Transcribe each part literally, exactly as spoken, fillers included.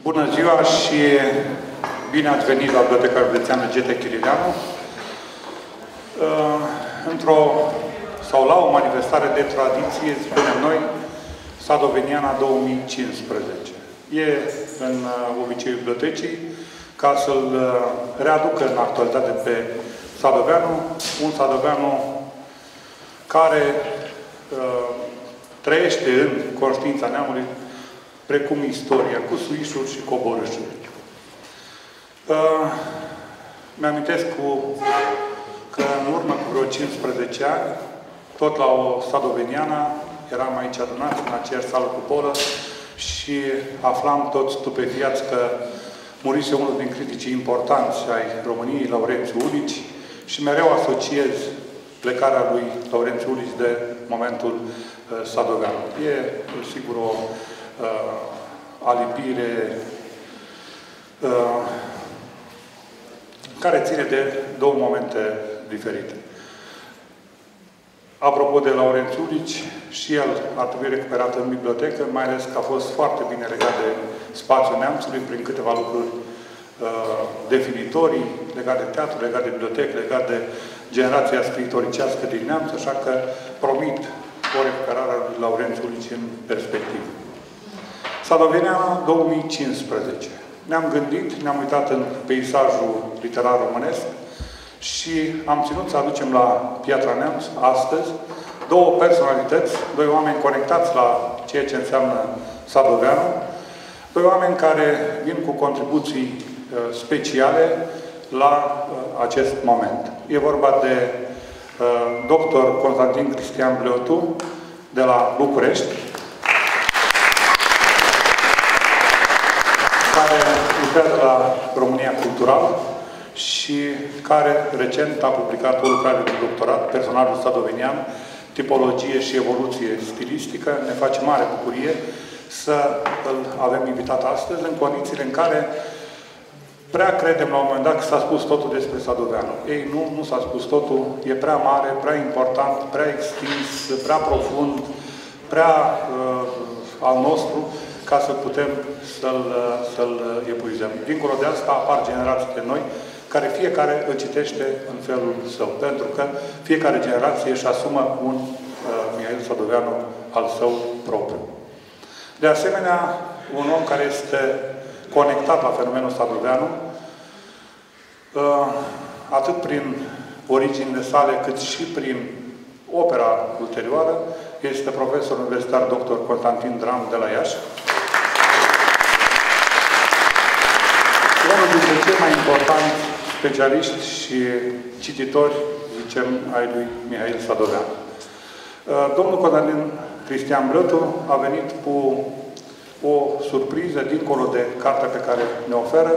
Bună ziua și bine ați venit la Biblioteca Județeană Gete Chirileanu într-o sau la o manifestare de tradiție, spunem noi, Sadoveniana două mii cincisprezece. E în obiceiul bibliotecii ca să-l readucă în actualitate pe sadoveanu, un sadoveanu care uh, trăiește în conștiința neamului precum istoria, cu suișuri și coborâșuri. Uh, Mi-amintesc cu, că în urmă cu vreo cincisprezece ani, tot la o sadoveniană, eram aici adunați în aceeași sală cu polă și aflam toți stupefiați că murise unul din criticii importanți ai României, Laurențiu Ulici, și mereu asociez plecarea lui Laurențiu Ulici de momentul uh, sadovean. E, sigur, o uh, alipire uh, care ține de două momente diferite. Apropo de Laurențiu Ulici, și el ar trebui recuperat în bibliotecă, mai ales că a fost foarte bine legat de spațiul neamțului prin câteva lucruri uh, definitorii, legat de teatru, legat de bibliotecă, legat de generația scriitoricească din neamț, așa că promit o recuperare a lui Laurențiu Ulici în perspectivă. Sadoveniana două mii cincisprezece. Ne-am gândit, ne-am uitat în peisajul literar românesc și am ținut să aducem la Piatra Neamț, astăzi, două personalități, doi oameni conectați la ceea ce înseamnă sadoveanul, doi oameni care vin cu contribuții uh, speciale la uh, acest moment. E vorba de uh, doctor Constantin Cristian Bleotu, de la București, care lucrează la România Cultural și care recent a publicat o lucrare de doctorat, Personajul sadovenian, tipologie și evoluție stilistică. Ne face mare bucurie să îl avem invitat astăzi, în condițiile în care prea credem la un moment dat că s-a spus totul despre sadoveanu. Ei, nu, nu s-a spus totul. E prea mare, prea important, prea extins, prea profund, prea uh, al nostru, ca să putem să-l să-l epuizăm. Dincolo de asta apar generații de noi, care fiecare îl citește în felul său. Pentru că fiecare generație își asumă un uh, Mihail Sadoveanu al său propriu. De asemenea, un om care este conectat la fenomenul sadoveanu, uh, atât prin originile sale, cât și prin opera ulterioară, este profesor universitar doctor Constantin Dram de la Iași. Unul dintre cei mai importanti specialiști și cititori, zicem, ai lui Mihail Sadoveanu. Domnul Constantin Cristian Bleotu a venit cu o surpriză dincolo de cartea pe care ne oferă,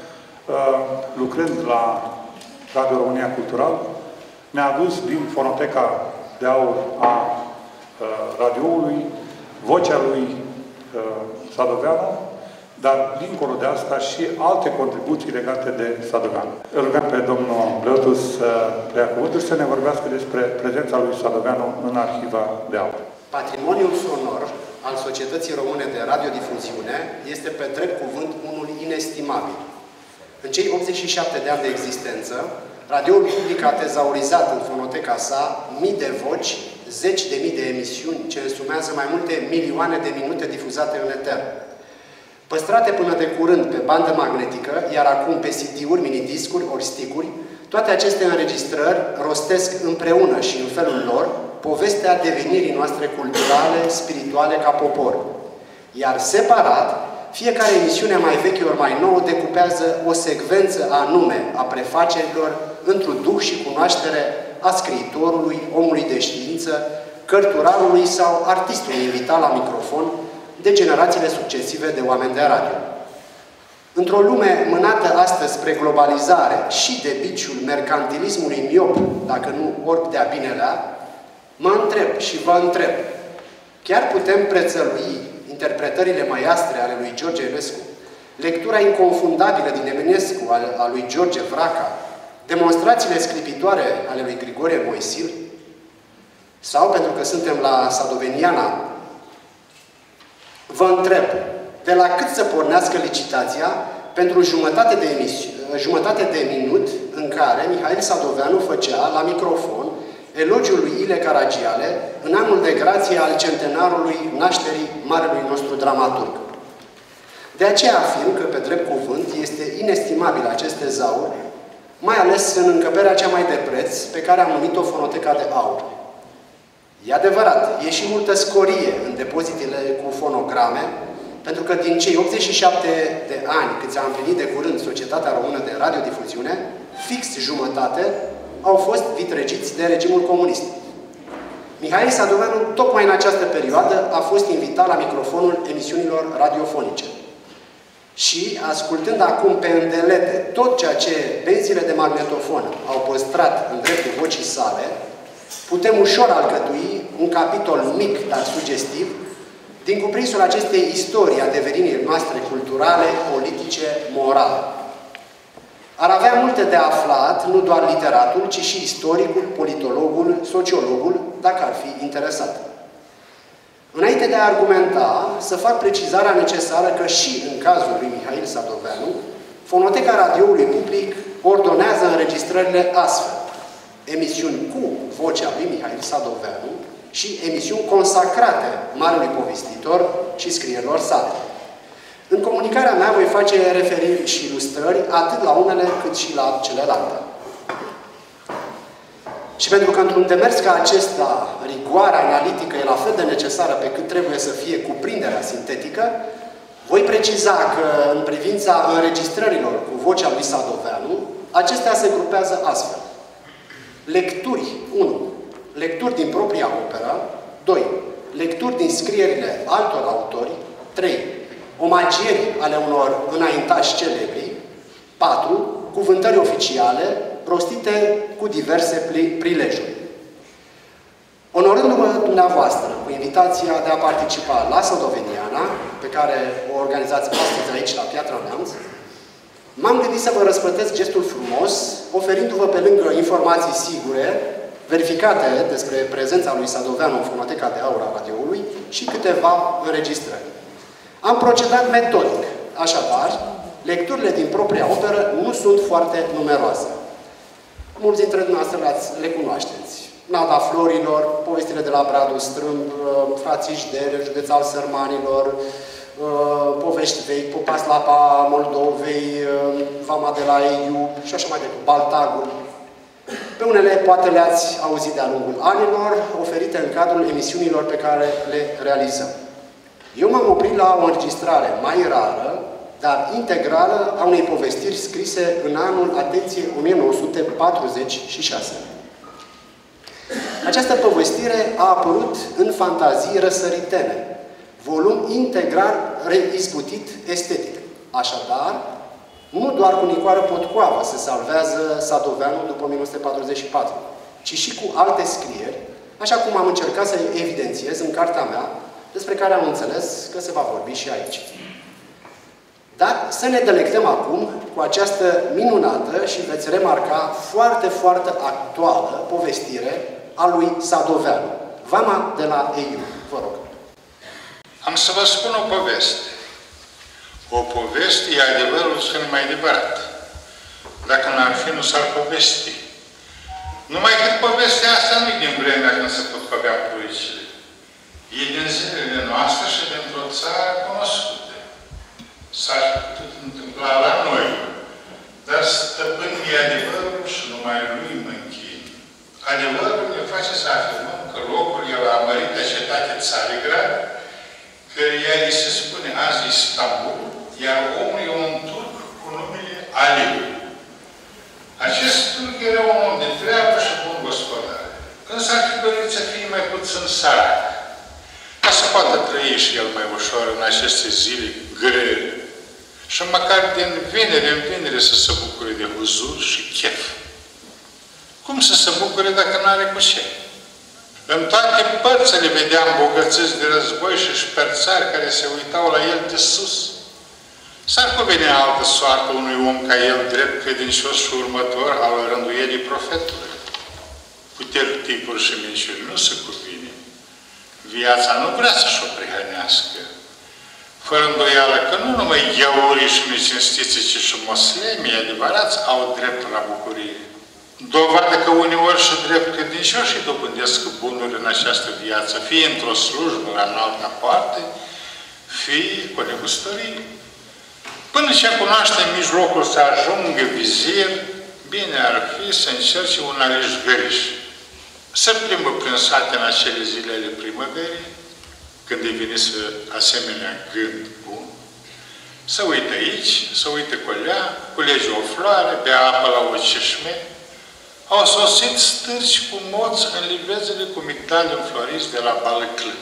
lucrând la Radio România Cultural, ne-a adus din fonoteca de aur a radioului vocea lui Sadoveanu, dar, dincolo de asta, și alte contribuții legate de sadoveanu. Îl rugăm pe domnul Bleotu să preia cuvântul și să ne vorbească despre prezența lui Sadoveanu în Arhiva de Aur. Patrimoniul sonor al Societății Române de Radiodifuziune este, pe drept cuvânt, unul inestimabil. În cei optzeci și șapte de ani de existență, radioul public a tezaurizat în fonoteca sa mii de voci, zeci de mii de emisiuni, ce însumează mai multe milioane de minute difuzate în eter. Păstrate până de curând pe bandă magnetică, iar acum pe C D-uri, minidiscuri ori sticuri, toate aceste înregistrări rostesc împreună și în felul lor povestea devenirii noastre culturale, spirituale ca popor. Iar separat, fiecare emisiune mai veche ori mai nouă decupează o secvență anume a prefacerilor într-un duh și cunoaștere a scriitorului, omului de știință, cărturarului sau artistului invitat la microfon, de generațiile succesive de oameni de radio. Într-o lume mânată astăzi spre globalizare și de biciul mercantilismului miop, dacă nu orb de-a binelea, mă întreb și vă întreb, chiar putem prețălui interpretările maiastre ale lui George Enescu, lectura inconfundabilă din Eminescu a lui George Vraca, demonstrațiile sclipitoare ale lui Grigore Moisil? Sau, pentru că suntem la Sadoveniana, vă întreb, de la cât să pornească licitația pentru jumătate de, jumătate de minut în care Mihail Sadoveanu făcea, la microfon, elogiul lui Ile Caragiale în anul de grație al centenarului nașterii marelui nostru dramaturg. De aceea afirm că, pe drept cuvânt, este inestimabil acest tezaur, mai ales în încăperea cea mai de preț, pe care am numit-o Fonoteca de Aur. E adevărat, e și multă scorie în depozitele cu fonograme, pentru că din cei optzeci și șapte de ani cât s-a împlinit de curând Societatea Română de Radiodifuziune, fix jumătate au fost vitregiți de regimul comunist. Mihail Sadoveanu, tocmai în această perioadă, a fost invitat la microfonul emisiunilor radiofonice. Și, ascultând acum pe îndelete tot ceea ce benzile de magnetofon au păstrat în dreptul vocii sale, putem ușor alcătui un capitol mic, dar sugestiv, din cuprinsul acestei istorii adeverinii noastre culturale, politice, morale. Ar avea multe de aflat, nu doar literatul, ci și istoricul, politologul, sociologul, dacă ar fi interesat. Înainte de a argumenta, să fac precizarea necesară că și în cazul lui Mihail Sadoveanu, Fonoteca Radioului Public ordonează înregistrările astfel: emisiuni cu vocea lui Mihail Sadoveanu și emisiuni consacrate marelui povestitor și scrierilor sale. În comunicarea mea voi face referiri și ilustrări atât la unele cât și la celelalte. Și pentru că într-un demers ca acesta, rigoarea analitică e la fel de necesară pe cât trebuie să fie cuprinderea sintetică, voi preciza că în privința înregistrărilor cu vocea lui Sadoveanu, acestea se grupează astfel: lecturi unu. Lecturi din propria operă. doi. Lecturi din scrierile altor autori. trei. Omagieri ale unor înaintași celebri. patru. Cuvântări oficiale rostite cu diverse prilejuri. Onorându-vă dumneavoastră cu invitația de a participa la Sadoveniana, pe care o organizați astăzi aici la Piatra Neamț, m-am gândit să vă răsplătesc gestul frumos, oferindu-vă pe lângă informații sigure, verificate despre prezența lui Sadoveanu în Fonoteca de Aur a radioului și câteva înregistrări. Am procedat metodic, așadar, lecturile din propria operă nu sunt foarte numeroase. Mulți dintre dumneavoastră le cunoașteți. Nada Florilor, povestile de la Bradu Strâmb, Frații Jdere, Județ al Sărmanilor, povești vechi, Popa Slapa Moldovei, Vama de la Eiu și așa mai departe, Baltagul. Pe unele poate le-ați auzit de-a lungul anilor, oferite în cadrul emisiunilor pe care le realizăm. Eu m-am oprit la o înregistrare mai rară, dar integrală, a unei povestiri scrise în anul, atenție, o mie nouă sute patruzeci și șase. Această povestire a apărut în Fantazii răsăritene, volum integral reizbutit estetic. Așadar, nu doar cu Nicoară Potcoavă se salvează Sadoveanu după o mie nouă sute patruzeci și patru, ci și cu alte scrieri, așa cum am încercat să evidențiez în cartea mea, despre care am înțeles că se va vorbi și aici. Dar să ne delectăm acum cu această minunată și veți remarca foarte, foarte actuală povestire a lui Sadoveanu. Vama de la Eiu. Vă rog. Am să vă spun o poveste. O poveste e adevărul cel mai adevărat. Dacă n-ar fi, nu s-ar povesti. Numai că povestea asta nu e din vremea când se potcovea pruicile. E din zilele noastre și dintr-o țară cunoscută. S-ar putut întâmpla la noi. Dar stăpânii adevărul și numai lui mă închin. Adevărul ne face să afirmăm că locul e la mărită cetate Țarigrad, căreia îi se spune azi Istanbul, iar omul e un turc cu numele Aliu. Acest turc era un om de treabă și bun gospodar. Însă ar fi dorit să fie mai puțin sărac, ca să poată trăi și el mai ușor în aceste zile grele. Și măcar din vinere în vinere să se bucure de huzur și chef. Cum să se bucure dacă n-are cu ce? În toate părțile vedeam bogățiți de război și șperțari care se uitau la el de sus. S-ar cuvine altă soartă unui om ca el, drept credincios și următor al rânduielii profetului. Puteri, tipuri și minciuni nu se cuvine. Viața nu vrea să-și o prihănească. fără îndoială că nu numai gheaurii și necinstiții, ci și moslemii adevărați au drept la bucurie. Dovadă că uneori și drept credincioșii dobândesc bunuri în această viață, fie într-o slujbă la înaltă parte, fie cu negustorie. Până ce cunoaște mijlocul să ajungă vizir, bine ar fi să încerce un aleșgăriș. Să plimbă prin sate în acele zile ale primăverii, când îi vine să asemenea gând bun, să uită aici, să uită colea, culege o floare, bea apă la o ceșme. Au sosit stârci cu moți în livezele cu migdali înfloriți de la Balăclân.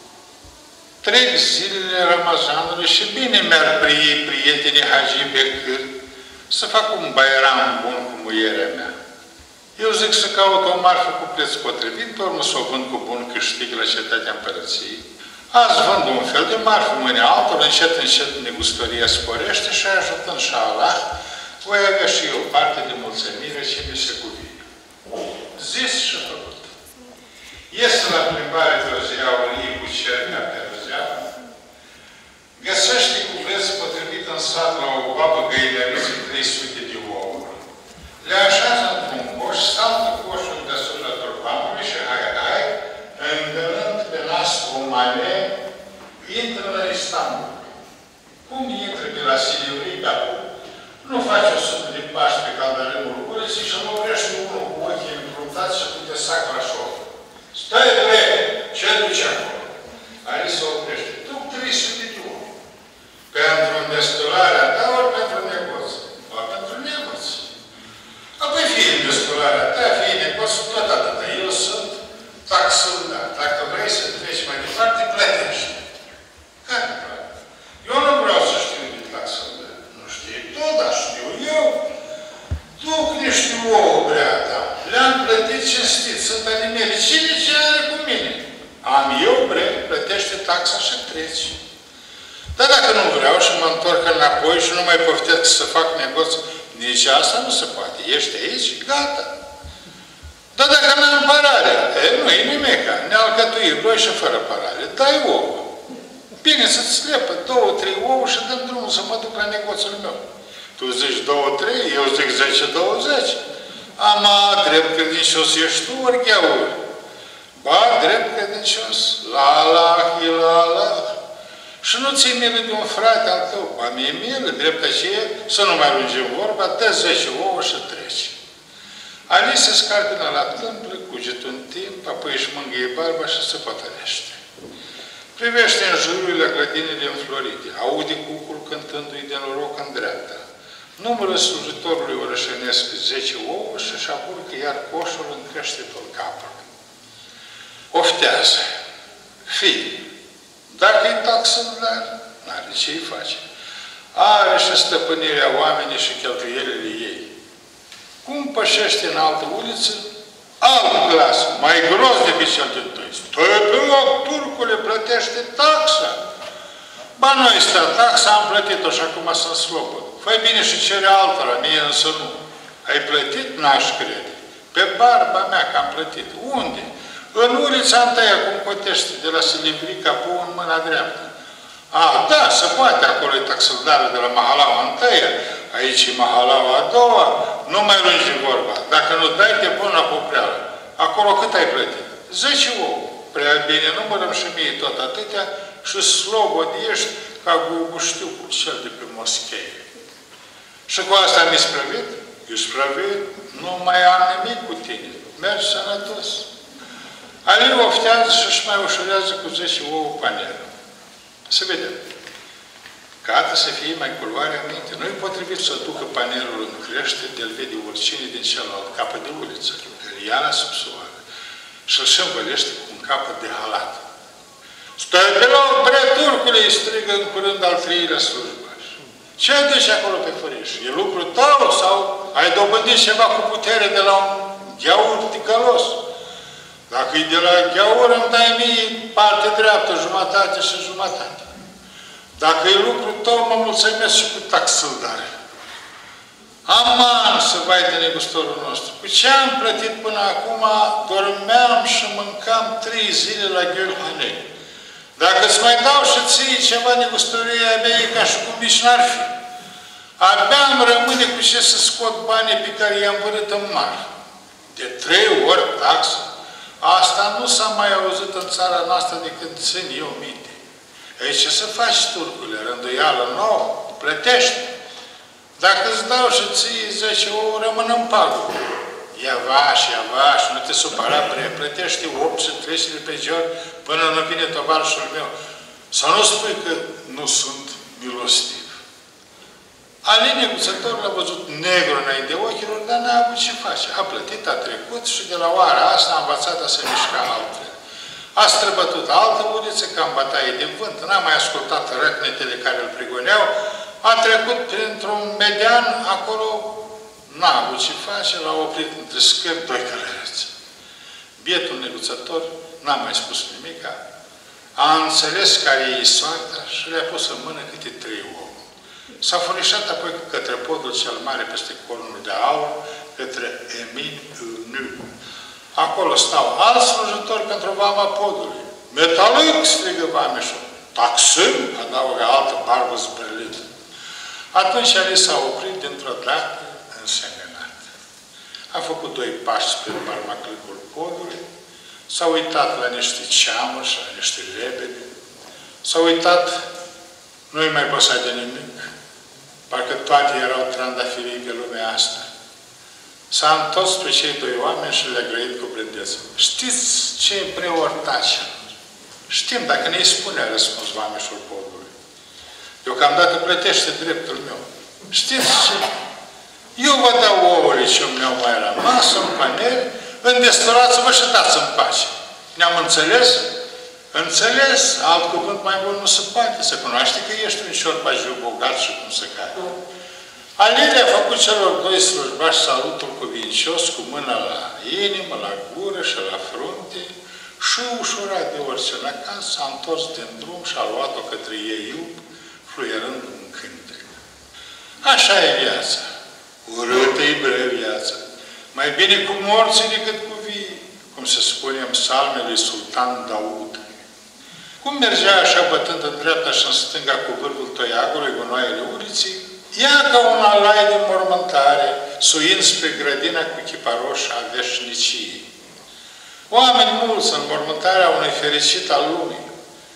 Trec zilele Ramazanului și bine mi-ar prie prietenii Hagi Becâr să fac un bairam bun cu muierea mea. Eu zic să caut o marfă cu preț potrivit, pe urmă să o vând cu bun câștig la cetatea împărăției. Azi vând un fel de marfă, mâine altul, încet, încet negustoria sporește și ajutând și Allah, voi avea și eu parte de mulțumire ce mi se cuvine. Zis și făcut. Iese la plimbare pe o ziaurie cu cernia pe răzea, găsește cu preț potrivit în sat la o babă găinăriță trei sute de ouă. Le așează într-un coș, saltă coșul deasupra turbanului și hai-hai, îndărând pe nas o mane, intră la Istanbul. Cum intră de la Silivric acum? Nu face o sută de pași pe caldărâmul uliții și mă oprește unul cu ochii încruntați și cu de sac la șof. Stai, bre! Ce duci acolo? Alice se oprește. Duc trei sute de ouă. Pentru îndestularea ta, ori pentru negoț? Ori pentru negoț. Apoi fie îndestularea ta, fie negoț, tot atâta. Eu sunt taxândar. Dacă vrei să treci mai departe, plătești. Care plătești? Eu nu vreau să știu de taxândar. Nu știi tu, dar știu eu. Duc niște ouă, brea ta. Le-am plătit cinstit. Sunt ale mele. Cine ce are cu mine? Am eu, bre, plătește taxa și treci. Dar dacă nu vreau și mă întorc înapoi și nu mai poftesc să fac negoț, nici asta nu se poate. Ești aici? Gata. Dar dacă n-am parare, e, nu-i nimica. Ne alcătuim noi și fără parare. Dai ouă. Bine, să-ți slepă două, trei ouă și dăm drumul să mă duc la negoțul meu. Tu zici două, trei, eu zic zece, douăzeci. Ama, drept credincios ești tu, ori gheauri. Ba, drept credincios. La Allah, la Allah. Și nu ții milă de un frate al tău. Ba, mie milă, drept aceea, să nu mai lungim vorba, dă zece ouă și treci. Alice se scarpină la tâmplă, cugetă un timp, apoi își mângâie barba și se pătărește. Privește în jururile grădinile înflorite, aude cucul cântându-i de noroc în dreapta. Numără slujitorului orășănesc zece ouă și își apurcă iar coșul în creștetul capul. Oftează. Fii, dacă-i taxândar, n-are ce-i face. Are și stăpânirea oamenii și cheltuielile ei. Cum pășește în altă uliță, alt glas, mai gros decât cel din tăi. Stai pe loc, turcule, plătește taxa. Ba, noi stă taxa, am plătit-o și acum sunt slobod. Fă bine și cere altora, mie însă nu. Ai plătit? N-aș crede. Pe barba mea că am plătit. Unde? În ulița întâia, cum cotește, de la Silivrica, pe în mâna dreaptă. A, da, se poate, acolo e taxildarul de la Mahalaua întâia, aici e Mahalaua a doua, nu mai lungi vorba. Dacă nu dai, te pun la popreală. Acolo cât ai plătit? zece ouă. Prea bine, numărăm și mie tot atâtea și slobod ești ca guguștiu cu cel de pe moschee. Și cu asta mi-i sprăvit? Ești sprăvit? Nu mai am nimic cu tine. Mergi sănătos. Aliu oftează și își mai ușurează cu zece ouă panelul. Să vedem. Gata să fie mai culoare minte. Nu-i potrivit să ducă panelul în crește, de-l vede oricine din celălalt capăt de uliță. Îl ia la subsoară și îl șămbălește cu un capăt de halat. Stai pe loc, bre, turcule, îi strigă în curând al treilea slujbaș. Ce aduci acolo pe făriș? E lucru tău sau ai dobândit ceva cu putere de la un gheaur ticălos? Dacă e de la gheaur, îmi dai mie parte dreaptă, jumătate și jumătate. Dacă e lucru tău, mă mulțumesc și cu taxâldare. Aman să vai de negustorul nostru. Cu ce am plătit până acum, dormeam și mâncam trei zile la Gheorhanei. Dacă îți mai dau și ții ceva negustorie, abia e ca și cum nici n-ar fi. Abia îmi rămâne cu ce să scot banii pe care i-am vărât în mare. De trei ori taxă. Asta nu s-a mai auzit în țara noastră de când țin eu minte. Ei, ce să faci, turcule? Rânduială nouă? Plătești. Dacă îți dau și ții zece, o rămân în pagubă. Ia vași, ia vași, nu te supăra prea, plătește opt și trece pe geor până nu vine tovarășul meu. Să nu spui că nu sunt milostiv. Alin neguțător l-a văzut negru înainte ochilor, dar n-a avut ce face. A plătit, a trecut și de la oara asta a învățat a se mișca altfel. A străbătut altă uliță, ca în bătaie de vânt, n-a mai ascultat răcnetele care îl prigoneau, a trecut printr-un median, acolo n-a avut ce face, l-a oprit între scări doi călăreți. Bietul neguțător n-a mai spus nimica, a înțeles care e soarta și le-a pus în mână câte trei ouă. S-a furișat apoi către podul cel mare peste cornul de aur, către Emin Nu. Acolo stau alți slujitori pentru vama podului. Metalic, strigă vameșul. Taxâm, adaugă altă barbă zbărlită. Atunci Ali s-a oprit dintr-o dată însemnat. A făcut doi pași spre barmaclicul podului, s-a uitat la niște ceamuri și la niște lebede, s-a uitat, nu-i mai păsat de nimic, parcă toate erau trandafirii pe lumea asta. S-a întors pe cei doi oameni și le-a grăit cu blândețe. Știți ce e preortace? Știm, dacă ne-i spune, a răspuns vameșul podului. Deocamdată plătește dreptul meu. Știți ce? Eu vă dau ouăle ce-mi meu mai rămas în paneri, îndesturați-vă și dați în pace. Ne-am înțeles? Înțeles? Alt cuvânt mai bun nu se poate. Se cunoaște că ești un șorbajiu bogat și cum se cade. Ali le-a făcut celor doi slujbași salutul cuvincios cu mâna la inimă, la gură și la frunte și ușurat de orice la casă s-a întors din drum și a luat-o către ei iub, fluierând un cântec. Așa e viața. Urâtă-i bre viața. Mai bine cu morții decât cu vii, cum se spune în psalmele lui Sultan Daud. Cum mergea așa bătând în dreapta și în stânga cu vârful toiagului gunoaiele uliții, ia ca un alai de mormântare, suind spre grădina cu chiparoș a veșniciei. Oameni mulți în mormântarea unui fericit al lumii.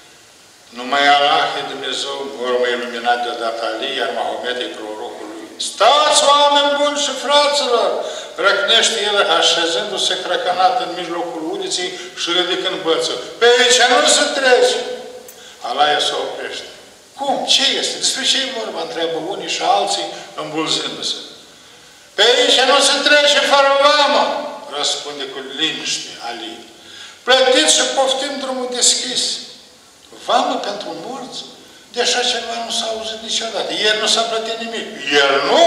Numai Allah e Dumnezeu, urmă iluminat deodată Ali, iar Mahomet e prorocul lui. Stați, oameni buni și fraților! Răcnește el așezându-se crăcănat în mijlocul uliței și ridicând bățul. Pe aici nu se trece! Allah se oprește. Cum? Ce este? Despre ce-i vorba? Întreabă unii și alții îmbulzându-se. Pe aici nu se trece fără vamă! Răspunde cu liniște Ali. Plătiți și poftim drumul deschis. Vamă pentru morți? De așa ceva nu s-a auzit niciodată. Ieri nu s-a plătit nimic. Ieri nu!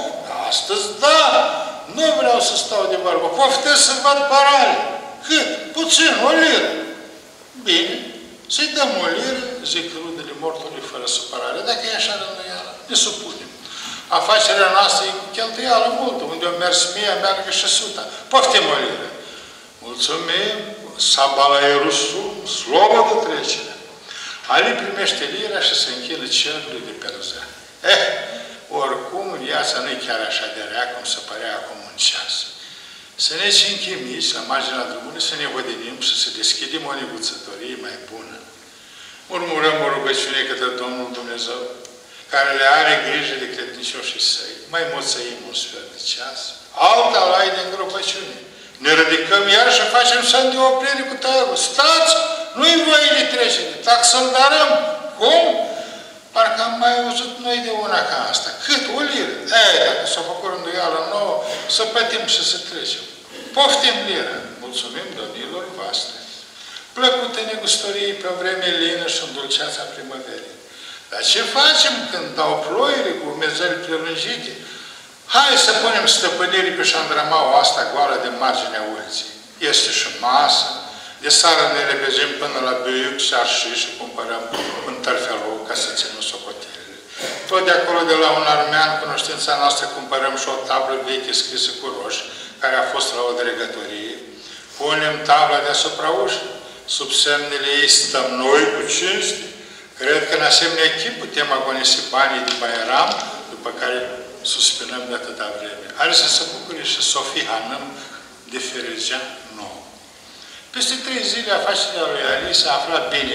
Astăzi da! Nu vreau să stau de vorbă. Poftesc să văd parale. Cât? Puțin, o liră. Bine. Să-i dăm o liră, zic rudele mortului fără supărare. Dacă e așa rânduială, ne supunem. Afacerea noastră e cu cheltuială multă. Unde o mers mie, meargă și suta. Poftim o liră. Mulțumim, Sabalaerusul, slovă de trecere. Ali primește lira și se închină cerului de perzea. Eh, oricum, viața nu e chiar așa de rea cum se părea acum un ceas. Să ne cinchimiți la marginea drumului, să ne vădinim și să deschidem o neguțătorie mai bună. Murmurăm o rugăciune către Domnul Dumnezeu, care le are grijă de credincioșii săi. Mai mult să iei un sfert de ceas, alta lai de îngropăciune. Ne ridicăm iar și facem semn de oprire cu tăiul. Stați! Nu-i voie de trecere. Tac să-l darăm. Cum? Parcă am mai auzit noi de una ca asta. Cât? O liră. Ei, dacă s-a făcut rânduială nouă, să plătim și să trecem. Poftim liră. Mulțumim domnilor voastre. Plăcută negustorie pe vreme lină și în dulceața primăverii. Dar ce facem când dau ploile cu urmezări prelungite? Hai să punem stăpânirii pe șandramaua asta goală de marginea uliții. Este și masă. De seară ne repezim până la Beiuc și Arșii și cumpărăm un tărfelou ca să ținem socotelele. Tot de acolo, de la un armean, cunoștința noastră, cumpărăm și o tablă veche scrisă cu roșii, care a fost la o dregătorie. Punem tabla deasupra ușii. sub semnele ei stăm noi cu cinste. Cred că în asemenea echip putem agonisi banii de Bairam, după care suspinăm de atâta vreme. Are să se bucure și Sofie Hanâm de Feregea nouă. Peste trei zile, afacerea lui Ali s-a aflat bine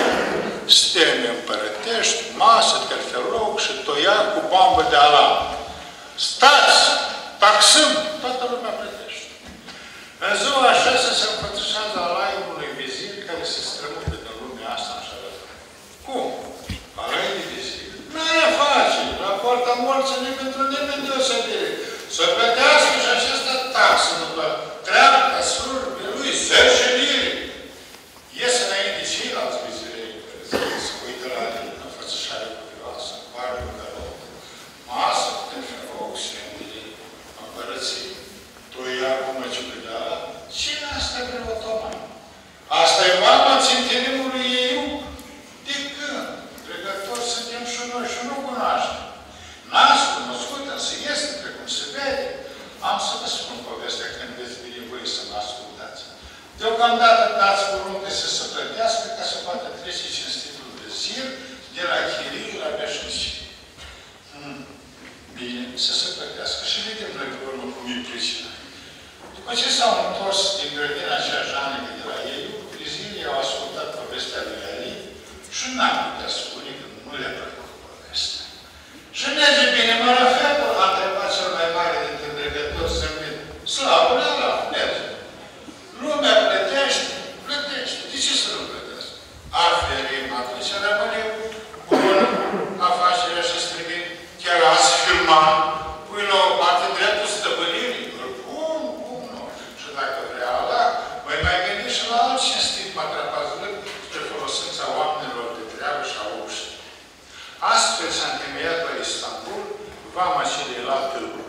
steme împărătești, masă, terfeloc și toia cu bombă de alam. Stați! Taxăm! Toată lumea plătește. În ziua așa se înfățișează alaiul unui vizir care se strămută din lumea asta așa de cum? Alai de vizir? Nu-i face! La poarta morții nimeni pentru nimeni deosebire. Să plătească și acesta taxă după treapta slujbei lui, zece lire. Ies înainte ceilalți vizirei care se uită la înfățișarea copioasă, barbă călău, masă, terfeloc, semnele, împărății, toia cu măciucă de ala. Cine asta e preotoman? Asta e oamea ținterimului ei. De când? Pregători suntem și noi și nu cunoaștem. N-ați cunoscut, însă este precum se vede. Am să vă spun povestea când veți veni voi să mă ascultați. Deocamdată dați poruncă să se plătească ca să poată trece cinstitul de zil de la chirii la veșnicie. Hmm. Bine, să se plătească. Și vedem noi pe urmă cum e pricina. După ce s-au întors din grădina cea janică de la ei, prizilii au ascultat povestea lui Ali și n-am putea spune că nu le-a plăcut povestea. Și merge bine, mă la fetul, a întrebat cel mai mare dintre dregători zâmbit. Slavă la la, merge. Lumea plătește, plătește. De ce să nu plătească? Aferim, atunci rămâne bună afacerea și strigând. Chiar azi firman, pui la o parte dreptul stăpânirii. Cum, cum nu? Și dacă vrea ala, voi mai gândi și la alt cinstit matrapazlâc spre folosința oamenilor de treabă și a uștii. Astfel s-a întemeiat la Istanbul vama celelalte lucruri.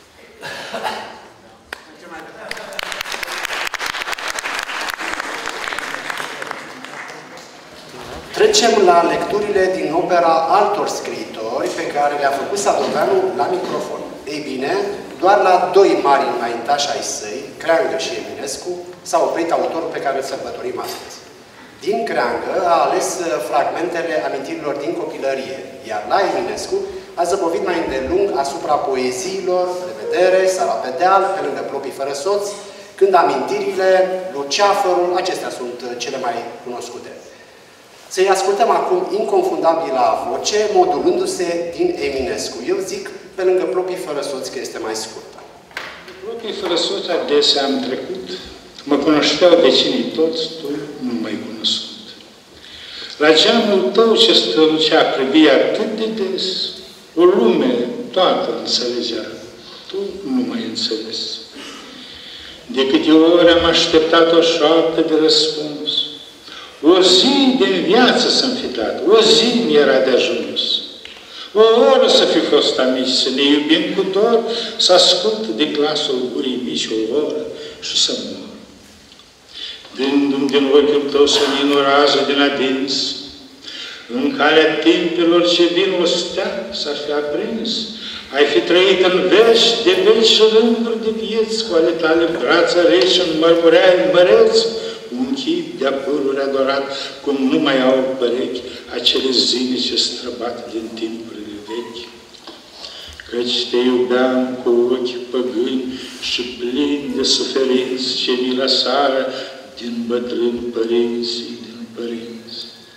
Trecem la lecturile din opera altor scriitori pe care le-a făcut Sadoveanu la microfon. Ei bine, doar la doi mari înaintași ai săi, Creangă și Eminescu, s-a oprit autorul pe care îl sărbătorim astăzi. Din Creangă a ales fragmentele amintirilor din copilărie, iar la Eminescu a zăbovit mai îndelung asupra poeziilor, Revedere, Sara pe deal, pe lângă Plopii fără soț, când amintirile, Luceafărul, acestea sunt cele mai cunoscute. Să-i ascultăm acum inconfundabila voce, modulându-se din Eminescu. Eu zic, pe lângă Plopii fără soț, că este mai scurtă. Plopii fără soț adesea am trecut. Mă cunoșteau vecinii toți, tu nu m-ai cunoscut. La geamul tău ce strălucea privi atât de des, o lume toată înțelegea, tu nu m-ai înțeles. De câte ori am așteptat o șoaptă de răspuns, o zi din viață să-mi fi dat, o zi mi era de ajuns. O oră să fi fost amici, să ne iubim cu dor, să ascult de glasul gurii mici o oră și să mor. Dându-mi din ochiul tău să vin o rază din adins, în calea timpilor ce vin o stea s-ar fi aprins, ai fi trăit în veci de veci și rânduri de vieți, cu ale tale brațe reci înmărmureai măreți, un chip de-a păruri adorat, cum nu mai au părechi acele zile ce străbat din timpurile vechi. Căci te iubeam cu ochi păgâni și plini de suferinți ce mi lăsară din bătrâni părinții, din părinți.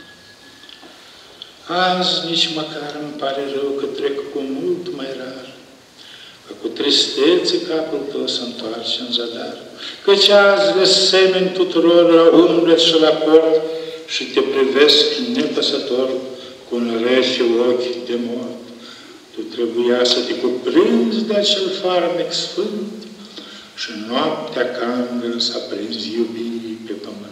Azi nici măcar îmi pare rău că trec cu mult mai rar, că cu tristețe capul tău se întoarce în zadar, căci azi le semeni tuturor la umbre și la port și te privesc nepăsător cu un rece ochi de mort. Tu trebuia să te cuprinzi de acel farmec sfânt și noaptea candel să aprinzi iubirii pe pământ.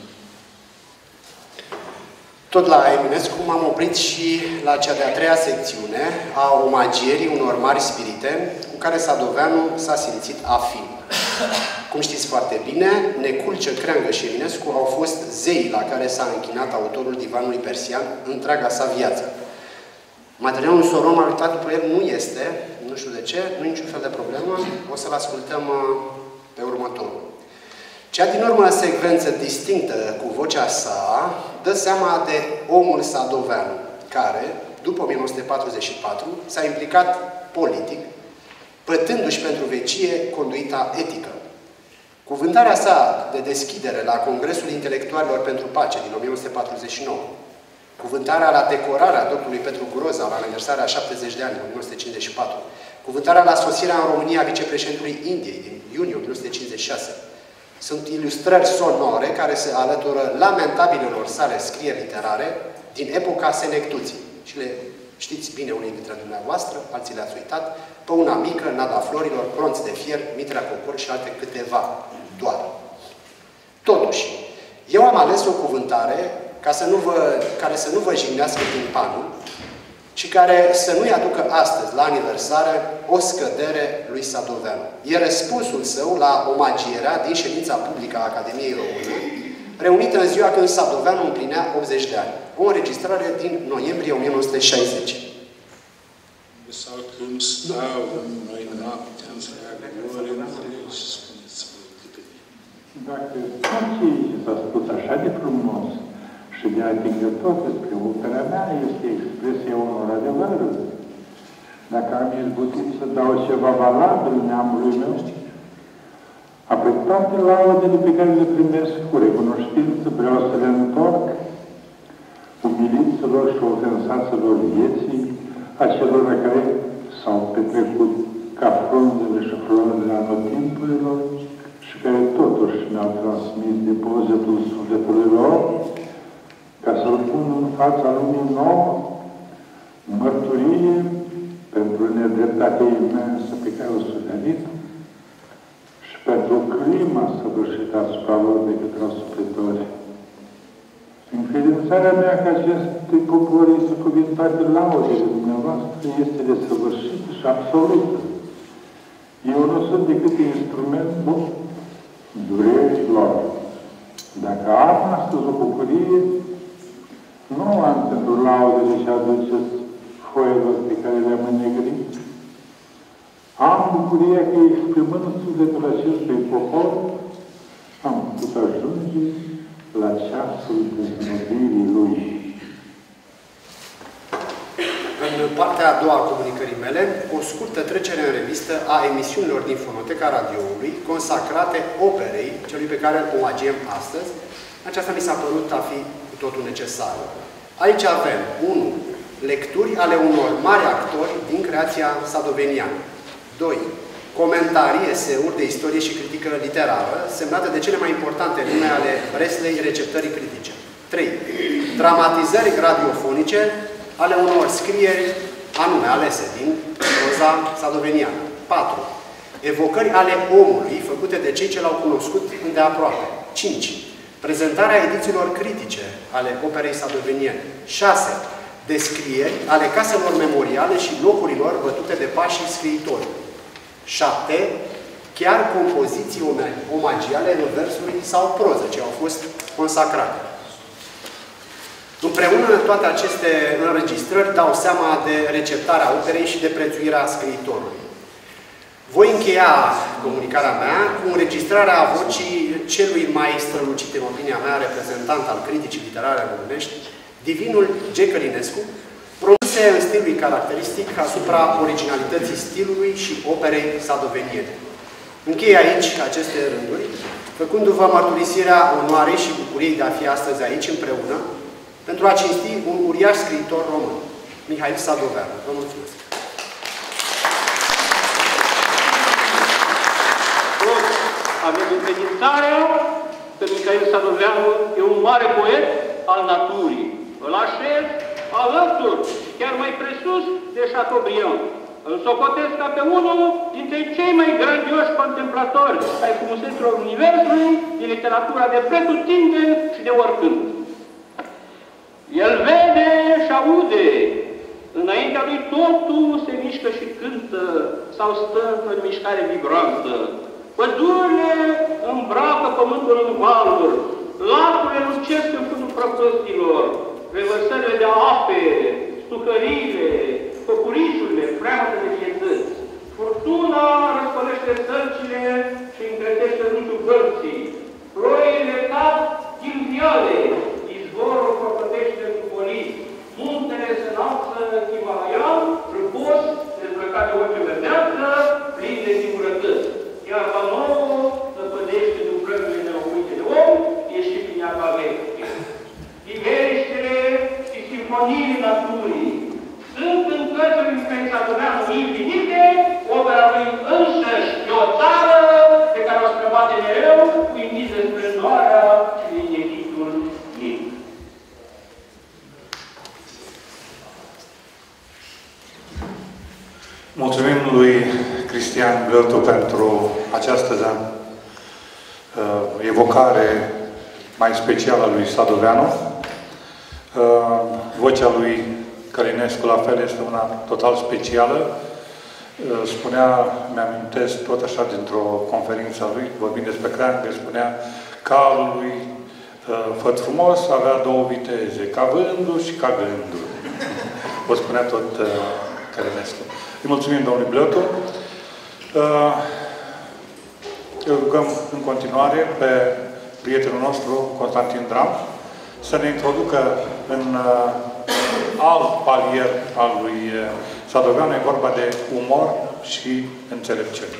Tot la Eminescu m-am oprit și la cea de-a treia secțiune a omagierii unor mari spirite cu care Sadoveanu s-a simțit afin. Cum știți foarte bine, Neculce, Creangă și Eminescu au fost zeii la care s-a închinat autorul divanului persian întreaga sa viață. Materialul sorom altat după el nu este, nu știu de ce, nu e niciun fel de problemă, o să-l ascultăm pe următorul. Cea din urmă secvență distinctă cu vocea sa dă seama de omul sadoveanu, care, după o mie nouă sute patruzeci și patru, s-a implicat politic, pătându-și pentru vecie conduita etică. Cuvântarea sa de deschidere la Congresul Intelectualilor pentru Pace din o mie nouă sute patruzeci și nouă, cuvântarea la decorarea doctorului Petru Groza la aniversarea a șaptezeci de ani, în o mie nouă sute cincizeci și patru, cuvântarea la sosirea în România a vicepreședintelui Indiei din iunie o mie nouă sute cincizeci și șase, sunt ilustrări sonore care se alătură lamentabilelor sale scrieri literare din epoca senectuții. Și le știți bine unii dintre dumneavoastră, alții le-ați uitat, Păuna mică, Nada florilor, Cronț de fier, Mitrea Cocor și alte câteva doar. Totuși, eu am ales o cuvântare ca să nu vă, care să nu vă jignească timpanul și care să nu-i aducă astăzi, la aniversare, o scădere lui Sadoveanu. E răspunsul său la omagierea din ședința publică a Academiei Române, reunită în ziua când Sadoveanu împlinea optzeci de ani. O înregistrare din noiembrie o mie nouă sute șaizeci. Sau când stau noi noaptea întreagă, ori înțeleg și spuneți-vă câte. Dacă tot ce s-a spus așa de frumos și de atingător despre opera mea este expresia unor adevăruri, dacă am izbutit să dau ceva valabil neamului meu, apoi toate laudele pe care le primesc cu recunoștință vreau să le întorc umiliților și ofensaților vieții, acelor care s-au petrecut ca frunzele și florile anotimpurilor și care totuși ne-au transmis depozitul sufletului lor ca să-l pun în fața lumii nouă mărturie pentru nedreptatea imensă pe care o suferit și pentru crima săvârșită asupra lor de către asupletori. Încredințarea mea că aceste popori este cuvintate laudele dumneavoastră este desăvârșită și absolută. Eu nu sunt decât instrument bun durerii lor. Dacă am astăzi o bucurie, nu am pentru laudele și aduceți foilor pe care le-am înnegrit. Am bucuria că exprimând sufletul acestui popor, am putut ajunge la ceasul deznobirii lui. În partea a doua a comunicării mele, o scurtă trecere în revistă a emisiunilor din Fonoteca Radioului consacrate operei celui pe care îl omagiem astăzi. Aceasta mi s-a părut a fi cu totul necesară. Aici avem unu. Lecturi ale unor mari actori din creația sadoveniană. doi. Comentarii, eseuri de istorie și critică literară, semnate de cele mai importante nume ale Breslei receptării critice. trei. Dramatizări radiofonice ale unor scrieri anume alese din proza sadoveniană. patru. Evocări ale omului făcute de cei ce l-au cunoscut îndeaproape. cinci. Prezentarea edițiilor critice ale operei sadoveniene. șase. Descrieri ale caselor memoriale și locurilor bătute de pașii scriitori. șapte. Chiar compoziții omagiale în versului sau proză, ce au fost consacrate. Împreună toate aceste înregistrări dau seama de receptarea operei și de prețuirea scriitorului. Voi încheia comunicarea mea cu înregistrarea vocii celui mai strălucit, în opinia mea, reprezentant al criticii literare românești, divinul G. Călinescu, produse în stilul caracteristic asupra originalității stilului și operei sadoveniene. Închei aici aceste rânduri, făcându-vă mărturisirea onoarei și bucuriei de a fi astăzi aici împreună, pentru a cinsti un uriaș scriitor român, Mihail Sadoveanu. Vă mulțumesc! Toți avem încredințarea că Mihail Sadoveanu e un mare poet al naturii. Îl așez alături, chiar mai presus de Chateaubriand. Îl socotesc ca pe unul dintre cei mai grandioși contemplatori ai frumuseților Universului, din literatura de pretutindeni și de oricând. El vede și aude. Înaintea lui totul se mișcă și cântă sau stă în mișcare vibrantă. Pădurile îmbracă pământul în valuri, lacurile lucesc în fundul prăpăstilor, revărsările de ape, stucăriile, păpurișurile, freamătă de vietăți. Furtuna răspălește sălcile și încretește râsul vărții. Sadoveanu Infinite, opera lui însăși e o țară pe care o străbate mereu cu indici despre noarea și ineditul ei. Mulțumim lui Cristian Blătu pentru această uh, evocare mai specială a lui Sadoveanu. Uh, vocea lui Călinescu, la fel, este una total specială. Uh, spunea, mi-amintesc tot așa dintr-o conferință a lui, vorbind despre Creangă, spunea calul lui uh, Făt frumos avea două viteze, ca vândul și ca gândul. O spunea tot uh, Călinescu. Îi mulțumim domnului Blătu. Uh, îl rugăm în continuare pe prietenul nostru, Constantin Dram, să ne introducă în uh, alt palier al lui uh, Sadoveanu. E vorba de umor și înțelepciune.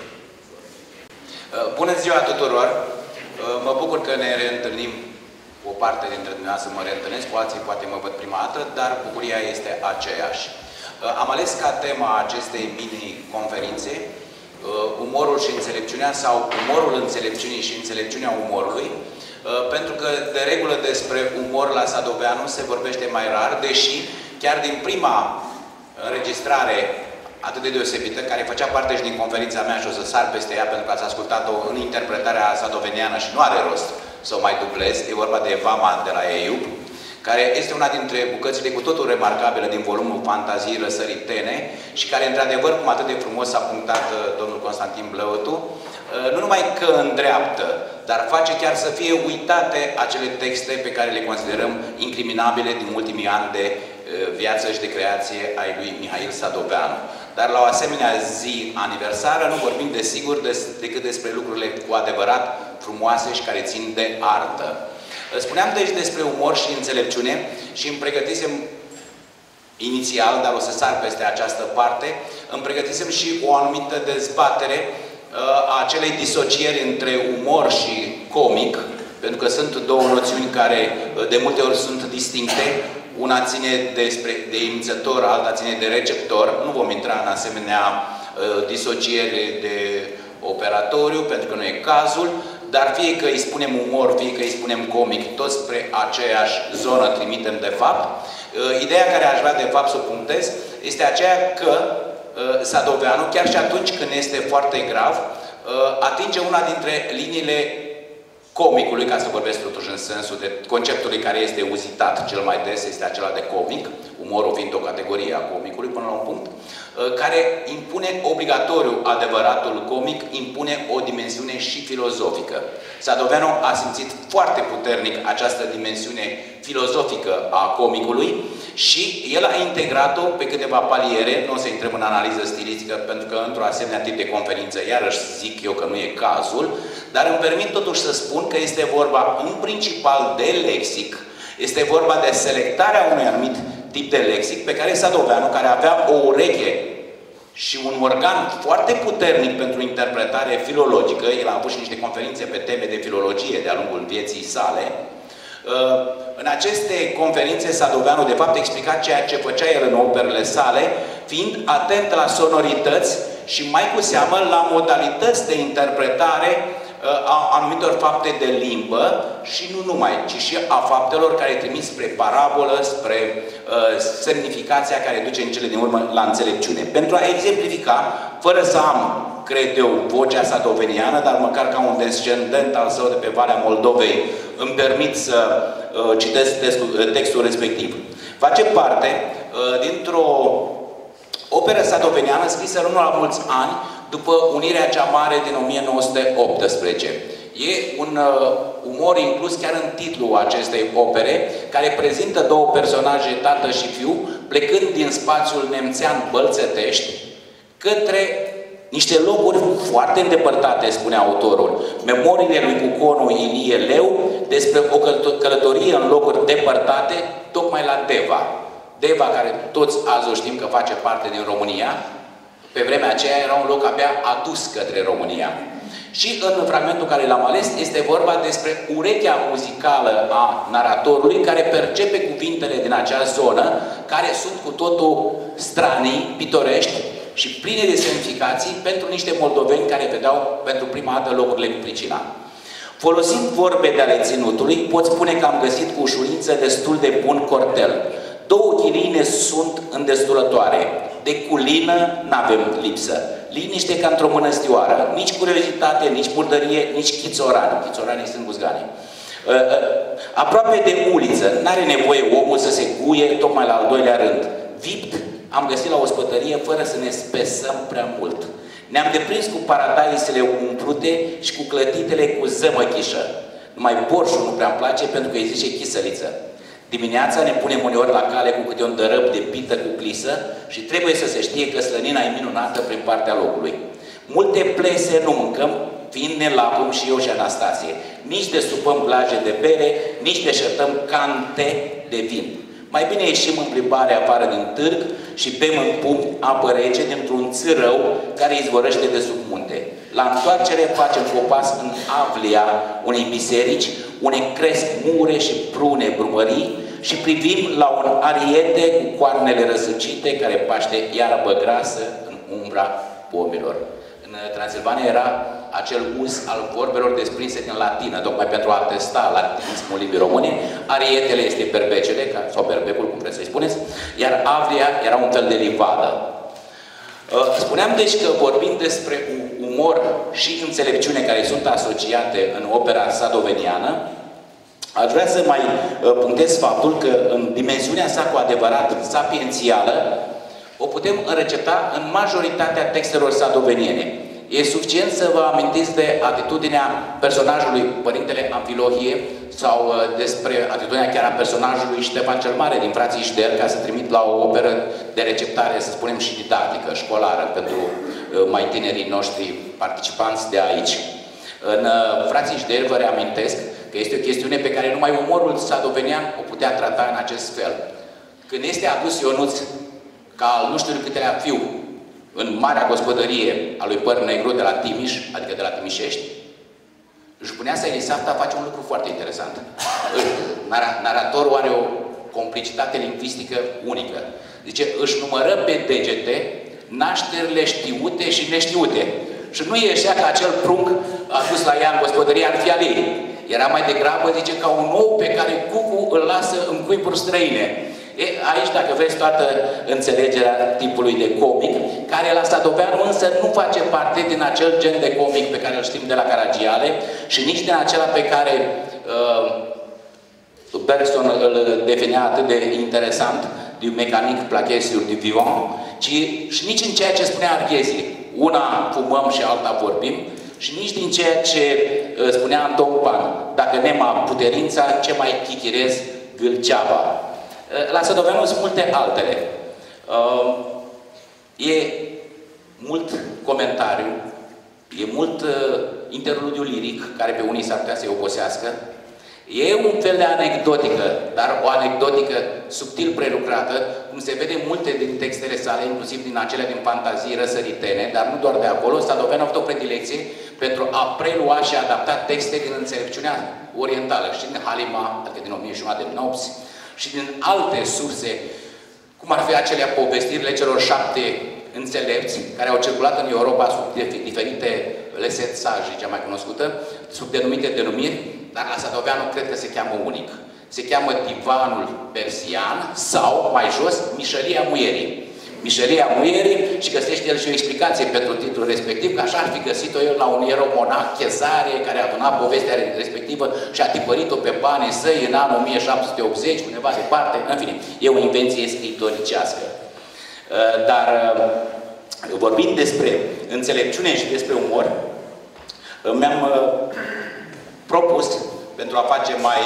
Bună ziua tuturor! Mă bucur că ne reîntâlnim. O parte dintre dumneavoastră mă reîntâlnesc, cu alții poate mă văd prima dată, dar bucuria este aceeași. Am ales ca tema acestei mini-conferințe umorul și înțelepciunea sau umorul înțelepciunii și înțelepciunea umorului, pentru că de regulă despre umor la Sadoveanu se vorbește mai rar, deși chiar din prima înregistrare atât de deosebită, care făcea parte și din conferința mea și o să sar peste ea pentru că ați ascultat-o în interpretarea sadoveniană și nu are rost să o mai dublez, e vorba de Vama de la Eiub, care este una dintre bucățile cu totul remarcabile din volumul Fantazii răsăritene și care, într-adevăr, cum atât de frumos a punctat domnul Constantin Blăutu, nu numai că îndreaptă, dar face chiar să fie uitate acele texte pe care le considerăm incriminabile din ultimii ani de viață și de creație ai lui Mihail Sadoveanu. Dar la o asemenea zi aniversară nu vorbim desigur decât despre lucrurile cu adevărat frumoase și care țin de artă. Spuneam deci despre umor și înțelepciune și îmi pregătisem inițial, dar o să sar peste această parte, îmi pregătisem și o anumită dezbatere a acelei disocieri între umor și comic, pentru că sunt două noțiuni care de multe ori sunt distincte. Una ține despre, de emițător, alta ține de receptor. Nu vom intra în asemenea uh, disociere de operatoriu, pentru că nu e cazul, dar fie că îi spunem umor, fie că îi spunem comic, toți spre aceeași zonă trimitem de fapt. Uh, ideea care aș vrea de fapt să o punctez este aceea că uh, Sadoveanu, chiar și atunci când este foarte grav, uh, atinge una dintre liniile comicului, ca să vorbesc totuși în sensul de conceptului care este uzitat cel mai des, este acela de comic, umorul fiind o categorie a comicului până la un punct, care impune obligatoriu adevăratul comic, impune o dimensiune și filozofică. Sadoveanu a simțit foarte puternic această dimensiune filozofică a comicului și el a integrat-o pe câteva paliere, nu o să intrăm în analiză stilistică, pentru că într-o asemenea tip de conferință, iarăși zic eu că nu e cazul, dar îmi permit totuși să spun că este vorba în principal de lexic, este vorba de selectarea unui anumit tip de lexic pe care Sadoveanu, care avea o ureche și un organ foarte puternic pentru interpretare filologică, el a avut și niște conferințe pe teme de filologie de-a lungul vieții sale, în aceste conferințe Sadoveanu de fapt explica ceea ce făcea el în operele sale, fiind atent la sonorități și mai cu seamă la modalități de interpretare a anumitor fapte de limbă și nu numai, ci și a faptelor care trimit spre parabolă, spre uh, semnificația care duce în cele din urmă la înțelepciune. Pentru a exemplifica, fără să am, cred eu, vocea sadoveniană, dar măcar ca un descendent al său de pe Valea Moldovei, îmi permit să uh, citesc textul, textul respectiv. Face parte uh, dintr-o operă sadoveniană scrisă nu la mulți ani, după Unirea cea Mare din o mie nouă sute optsprezece. E un uh, umor inclus chiar în titlul acestei opere, care prezintă două personaje, tată și fiu, plecând din spațiul nemțean Bălțătești, către niște locuri foarte îndepărtate, spune autorul. Memoriile lui Cuconu Ilie Leu despre o călătorie în locuri depărtate, tocmai la Deva. Deva, care toți azi o știm că face parte din România, Pe vremea aceea era un loc abia adus către România. Și în fragmentul care l-am ales este vorba despre urechea muzicală a naratorului care percepe cuvintele din acea zonă, care sunt cu totul stranii, pitorești și pline de semnificații pentru niște moldoveni care vedeau pentru prima dată locurile cu pricina. Folosind vorbe de ale ținutului, pot spune că am găsit cu ușurință destul de bun cortel. Două chilii ne sunt îndestulătoare. De culină n-avem lipsă. Liniște ca într-o mănăstioară. Nici curiozitate, nici murdărie, nici chițorani. Chițoranii sunt guzganii. Aproape de uliță. N-are nevoie omul să se cuie tocmai la al doilea rând. Vipt am găsit la ospătărie fără să ne spesăm prea mult. Ne-am deprins cu paradaisele umplute și cu clătitele cu zămăchișă. Numai borșul nu prea-mi place pentru că îi zice chisăliță. Dimineața ne punem uneori la cale cu câte un dărăp de pită cu clisă și trebuie să se știe că slănina e minunată prin partea locului. Multe plese nu mâncăm, fiind nelacom și eu și Anastasie. Nici destupăm glaje de bere, nici deșertăm cante de vin. Mai bine ieșim în plimbare afară din târg și bem în pumni apă rece dintr-un țârău care izvorăște de sub munte. La întoarcere facem popas în avlia unei biserici, unde cresc mure și prune brumării și privim la un ariete cu coarnele răsucite care paște iarbă grasă în umbra pomilor. În Transilvania era acel uz al vorbelor desprinse din latină, tocmai pentru a testa latinismul limbii române. Arietele este berbecele, sau berbecul, cum vreți să-i spuneți, iar avlia era un fel de livadă. Spuneam deci că vorbim despre umor și înțelepciune care sunt asociate în opera sadoveniană, aș vrea să mai punctez faptul că în dimensiunea sa cu adevărat sapiențială o putem înrecepta în majoritatea textelor sadoveniene. E suficient să vă amintiți de atitudinea personajului Părintele Amfilohie sau despre atitudinea chiar a personajului Ștefan cel Mare din Frații Jder, ca să trimit la o operă de receptare, să spunem, și didactică, școlară, pentru mai tinerii noștri participanți de aici. În Frații Jder vă reamintesc că este o chestiune pe care numai umorul sadovenian o putea trata în acest fel. Când este adus Ionuț ca al nu știu câtelea fiu în marea gospodărie a lui Păr Negru de la Timiș, adică de la Timișești, își punea să Elisafta face un lucru foarte interesant. Naratorul are o complicitate lingvistică unică. Zice, își numără pe degete nașterile știute și neștiute. Și nu ieșea ca acel prunc adus la ea în gospodărie ar fi al ei. Era mai degrabă, zice, ca un ou pe care cucu îl lasă în cuiburi străine. E, aici, dacă vreți, toată înțelegerea tipului de comic, care la Sadoveanu însă nu face parte din acel gen de comic pe care îl știm de la Caragiale și nici din acela pe care uh, Bergson îl definea atât de interesant, du mécanique plaqué sur du vivant, ci și nici în ceea ce spunea Arghezi, una fumăm și alta vorbim, și nici din ceea ce uh, spunea Anton Pan, dacă nema puterința, ce mai chichirez gâlceava. La Sadoveanu sunt multe altele. Uh, e mult comentariu, e mult uh, interludiu liric, care pe unii s-ar putea să-i obosească. E un fel de anecdotică, dar o anecdotică subtil prelucrată, cum se vede multe din textele sale, inclusiv din acele din fantazii răsăritene, dar nu doar de acolo. Sadoveanu a avut o predilecție pentru a prelua și a adapta texte din înțelepciunea orientală, și din Halima, adică din o mie și una de nopți, și din alte surse, cum ar fi acelea povestirile celor șapte înțelepți care au circulat în Europa sub diferite lesetsaje, cea mai cunoscută, sub denumite denumiri, dar la Sadoveanu cred că se cheamă unic. Se cheamă Divanul Persian sau, mai jos, Mișelia Muierii. Mișelia Muierii și găsește el și o explicație pentru titlul respectiv, că așa ar fi găsit-o el la un ieromonah Chezare, care a adunat povestea respectivă și a tipărit-o pe banii săi în anul o mie șapte sute optzeci, undeva departe. În fine, e o invenție scriitoricească. Dar vorbind despre înțelepciune și despre umor, mi-am propus, pentru a face mai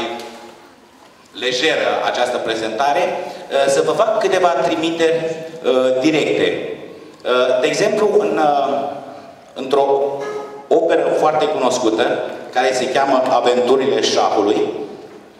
lejeră această prezentare, să vă fac câteva trimiteri uh, directe. Uh, de exemplu, în, uh, într-o operă foarte cunoscută, care se cheamă Aventurile Șahului,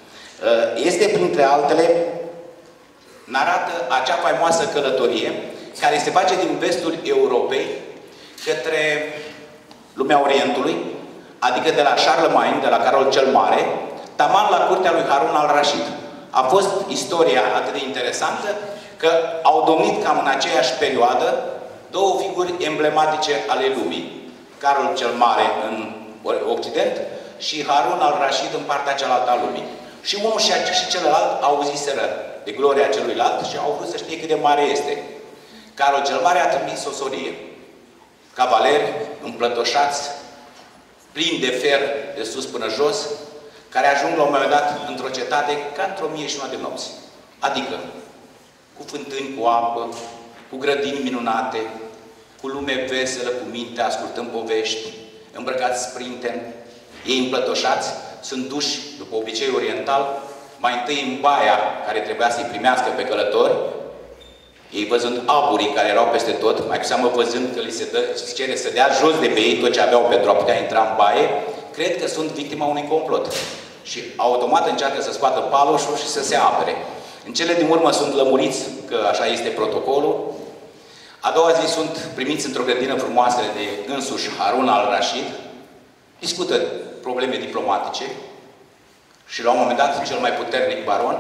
uh, este, printre altele, narată acea faimoasă călătorie care se face din vestul Europei către lumea Orientului, adică de la Charlemagne, de la Carol cel Mare, taman la curtea lui Harun al-Rashid. A fost istoria atât de interesantă că au domnit cam în aceeași perioadă două figuri emblematice ale lumii. Carol cel Mare în Occident și Harun al-Rashid în partea cealaltă a lumii. Și unul și celălalt auziseră de gloria celuilalt și au vrut să știe cât de mare este. Carol cel Mare a trimis o sorie. Cavaleri împlătoșați, plini de fer de sus până jos, care ajung la un moment dat într-o cetate ca într-o mie și una de nopți. Adică cu fântâni cu apă, cu grădini minunate, cu lume veselă, cu minte, ascultând povești, îmbrăcați sprinten, ei împlătoșați, sunt duși, după obicei oriental, mai întâi în baia care trebuia să-i primească pe călători, ei văzând aburii care erau peste tot, mai cu seamă văzând că li se, dă, se cere să dea jos de pe ei tot ce aveau pentru a putea intra în baie, cred că sunt victima unui complot. Și automat încearcă să scoată paloșul și să se apere. În cele din urmă sunt lămuriți că așa este protocolul. A doua zi sunt primiți într-o grădină frumoasă de însuși Harun al-Rashid, discută probleme diplomatice și la un moment dat cel mai puternic baron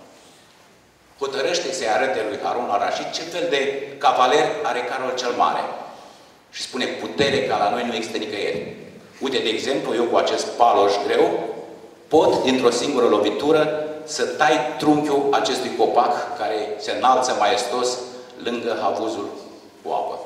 hotărăște să-i arate lui Harun al-Rashid ce fel de cavaler are Carol cel Mare. Și spune, putere ca la noi nu există nicăieri. Uite, de exemplu, eu cu acest paloș greu pot, dintr-o singură lovitură, să tai trunchiul acestui copac care se înalță maestos lângă havuzul cu apă.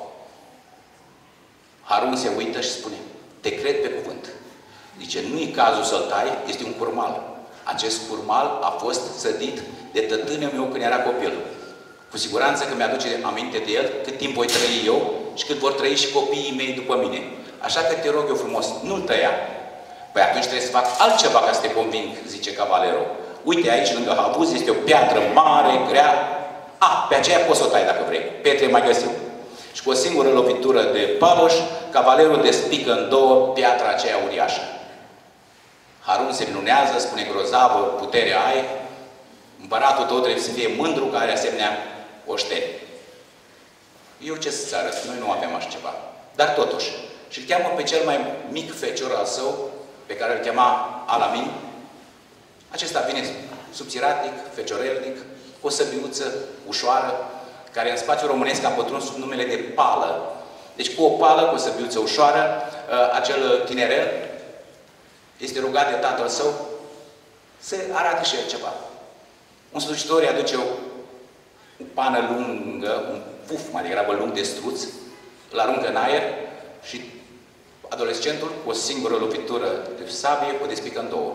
Harun se uită și spune, te cred pe cuvânt. Zice, nu e cazul să-l tai, este un curmal. Acest curmal a fost sădit de tătânul meu când era copil. Cu siguranță că mi-aduce aminte de el cât timp voi trăi eu și cât vor trăi și copiii mei după mine. Așa că te rog eu frumos, nu-l tăia. Păi atunci trebuie să fac altceva ca să te conving, zice cavalerul. Uite, aici lângă havuz este o piatră mare, grea. Ah, pe aceea poți să o tai dacă vrei. Pietre mai găsim. Și cu o singură lovitură de paloș, cavalerul despică în două piatra aceea uriașă. Harun se minunează, spune grozavă, puterea ai. Împăratul tău trebuie să fie mândru că are asemenea oșteni. Eu ce să-ți arăt? Noi nu avem așa ceva. Dar totuși. Și îl cheamă pe cel mai mic fecior al său, pe care îl chema Alamin. Acesta vine subțiratic, feciorelnic, cu o săbiuță ușoară, care în spațiul românesc a pătruns sub numele de pală. Deci cu o pală, cu o săbiuță ușoară, acel tinerel este rugat de tatăl său să arate și el ceva. Un slujitor îi aduce o, o pană lungă, un puf mai degrabă lung de struț, îl aruncă în aer și adolescentul, cu o singură lovitură de sabie, o despică în două.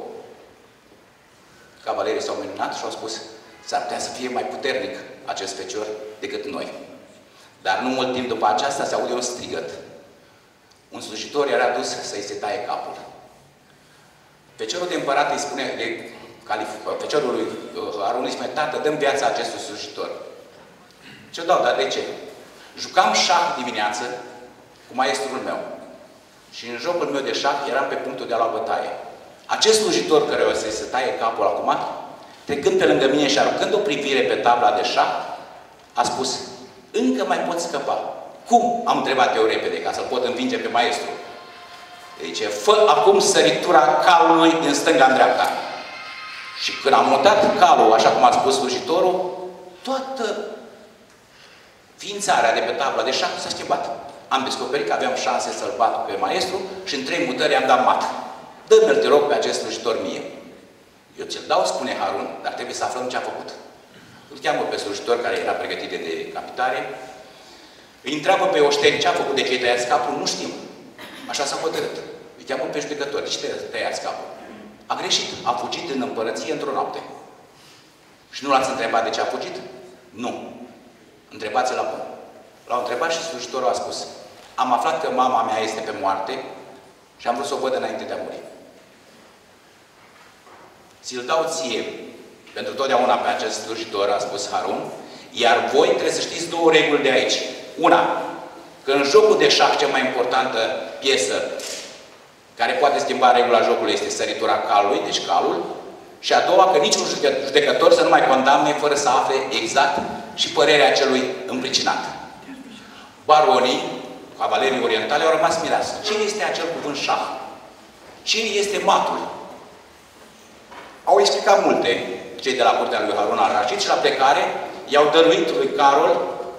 Cavalerii s-au minunat și au spus, s-ar putea să fie mai puternic acest fecior decât noi. Dar nu mult timp după aceasta se aude un strigăt. Un slujitor era dus să-i se taie capul. Feciorul de împărat îi spune, de calif, feciorul lui Harun îi spune, tată, dă-mi viața acestui slujitor. Ce dau, dar de ce? Jucam șah dimineață cu maestrul meu. Și în jocul meu de șah eram pe punctul de a lua bătaie. Acest slujitor care o să se taie capul acum, trecând pe lângă mine și aruncând o privire pe tabla de șah, a spus, încă mai pot scăpa. Cum? Am întrebat eu repede, ca să-l pot învinge pe maestru. Zice, fă acum săritura calului din stânga în dreapta. Și când am mutat calul, așa cum a spus slujitorul, toată ființarea de pe tabla de șah s-a schimbat. Am descoperit că aveam șanse să-l bat pe maestru și în trei mutări am dat mat. Dă-mi-l, te rog, pe acest slujitor mie. Eu ți-l dau, spune Harun, dar trebuie să aflăm ce a făcut. Îl cheamă pe slujitor care era pregătit de decapitare. Îi întreabă pe oșteni ce a făcut de ce i tăiați capul, nu știm. Așa s-a hotărât. Îi cheamă pe judecători, de ce tăiați capul? A greșit, a fugit în împărăție într-o noapte. Și nu l-ați întrebat de ce a fugit? Nu. Întrebați-l acum. L-au întrebat și slujitorul a spus, am aflat că mama mea este pe moarte și am vrut să o văd înainte de a muri. Ți-l dau ție pentru totdeauna pe acest slujitor, a spus Harun, iar voi trebuie să știți două reguli de aici. Una, că în jocul de șah cea mai importantă piesă care poate schimba regula jocului este săritura calului, deci calul, și a doua, că niciun judecător să nu mai condamne fără să afle exact și părerea celui împricinat. baronii, cavalerii orientali, au rămas mirați. Ce este acel cuvânt șah? Ce este matul? Au explicat multe cei de la curtea lui Harun al-Rashid și la plecare i-au dăruit lui Carol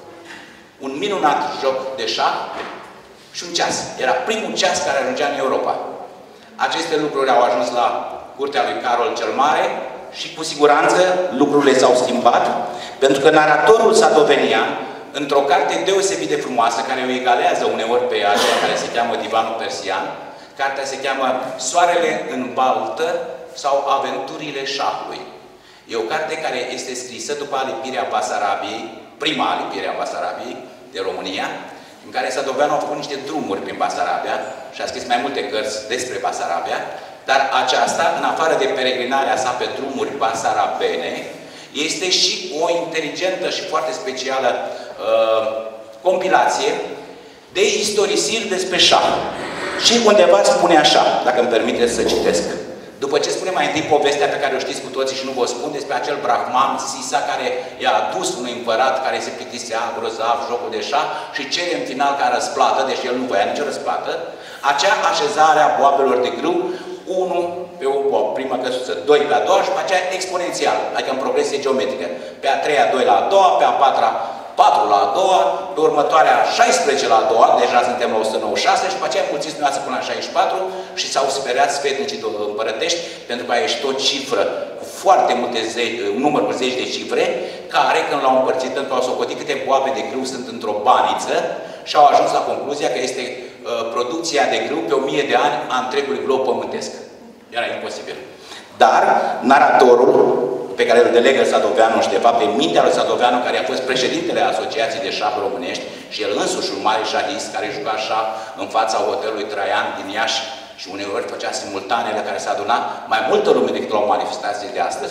un minunat joc de șah și un ceas. Era primul ceas care ajungea în Europa. Aceste lucruri au ajuns la curtea lui Carol cel Mare și cu siguranță lucrurile s-au schimbat, pentru că naratorul sadovenian, într-o carte deosebit de frumoasă, care o egalează uneori pe aceea care se cheamă Divanul Persian, cartea se cheamă Soarele în baltă sau Aventurile șahului. E o carte care este scrisă după alipirea Basarabiei, prima alipire a Basarabiei de România, în care Sadoveanu a făcut niște drumuri prin Basarabia și a scris mai multe cărți despre Basarabia, dar aceasta, în afară de peregrinarea sa pe drumuri basarabene, este și o inteligentă și foarte specială uh, compilație de istorisiri despre șah. Și undeva spune așa, dacă îmi permiteți să citesc. După ce spune mai întâi povestea pe care o știți cu toții și nu vă spun, despre acel brahman Sisa care i-a adus unui împărat care se plictisea grozav jocul de șah și cere în final ca răsplată, deși el nu voia nicio răsplată, acea așezare a boabelor de grâu, unu pe o primă căsuță, doi pe a doua și pe aceea exponențial, adică în progresie geometrică. Pe a treia, doi la a doua, pe a patra, patru la a doua, pe următoarea șaisprezece la a doua, deja suntem la o sută nouăzeci și șase și pe aceea mulțiți dumneavoastră până la șaizeci și patru și s-au speriat sfetnicii împărătești pentru că a ieșit o cifră cu foarte multe zeci, un număr cu zeci de cifre, care când l-au împărțit pentru că au socotit câte boabe de grâu sunt într-o baniță și au ajuns la concluzia că este uh, producția de grâu pe o mie de ani a întregului glob pământesc. Era imposibil. Dar naratorul pe care îl delegă Sadoveanu și de fapt pe mintea lui Sadoveanu, care a fost președintele Asociației de Șah Românești și el însuși un mare șahist care juca șah în fața hotelului Traian din Iași și uneori făcea simultanele care se aduna mai multă lume decât la o manifestație de astăzi.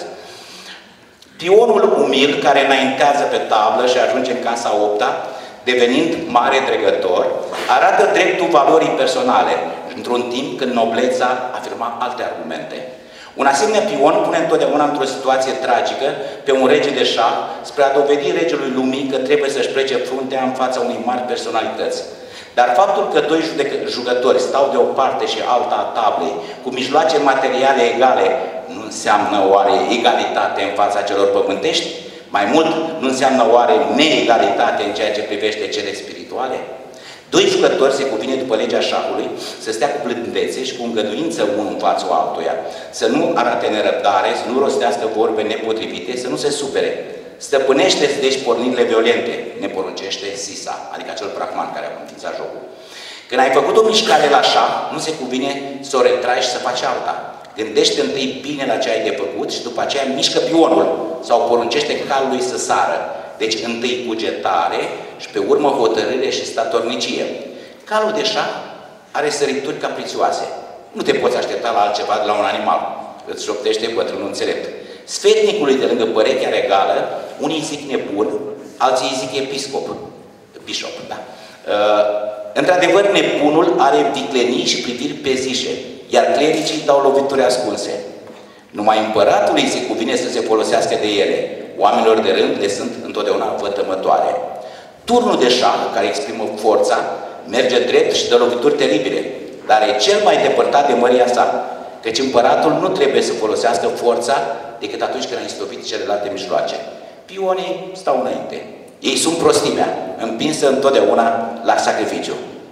Pionul umil care înaintează pe tablă și ajunge în casa a opta, devenind mare dregător, arată dreptul valorii personale, într-un timp când nobleța afirma alte argumente. Un asemenea pion pune întotdeauna într-o situație tragică pe un rege de șah spre a dovedi regelui lumii că trebuie să-și plece fruntea în fața unei mari personalități. Dar faptul că doi jucători stau de o parte și alta a tablei cu mijloace materiale egale nu înseamnă oare egalitate în fața celor pământești? Mai mult, nu înseamnă oare neegalitate în ceea ce privește cele spirituale? Doi jucători se cuvine după legea șahului să stea cu blândețe și cu îngăduință unul în fața altuia, să nu arate nerăbdare, să nu rostească vorbe nepotrivite, să nu se supere. Stăpânește-ți deci pornirile violente, ne poruncește Sisa, adică acel brahman care a înființat jocul. Când ai făcut o mișcare la șah, nu se cuvine să o retrai și să faci alta. Gândește întâi bine la ce ai de făcut și după aceea mișcă pionul sau poruncește calului să sară. Deci întâi cugetare și pe urmă hotărâre și statornicie. Calul de șah are sărituri caprițioase. Nu te poți aștepta la altceva de la un animal. Îți șoptește bătrânul înțelept. Sfetnicului de lângă părechea regală, unii zic nebun, alții zic episcop. Bishop, da. Uh, Într-adevăr, nebunul are viclenii și priviri pezișe, iar clericii dau lovituri ascunse. Numai împăratului se cuvine să se folosească de ele. Oamenilor de rând le sunt întotdeauna vătămătoare. Turnul de șah, care exprimă forța, merge drept și dă lovituri teribile, dar e cel mai depărtat de măria sa, căci împăratul nu trebuie să folosească forța decât atunci când a istovit celelalte mijloace. Pionii stau înainte. Ei sunt prostimea, împinsă întotdeauna la sacrificiu.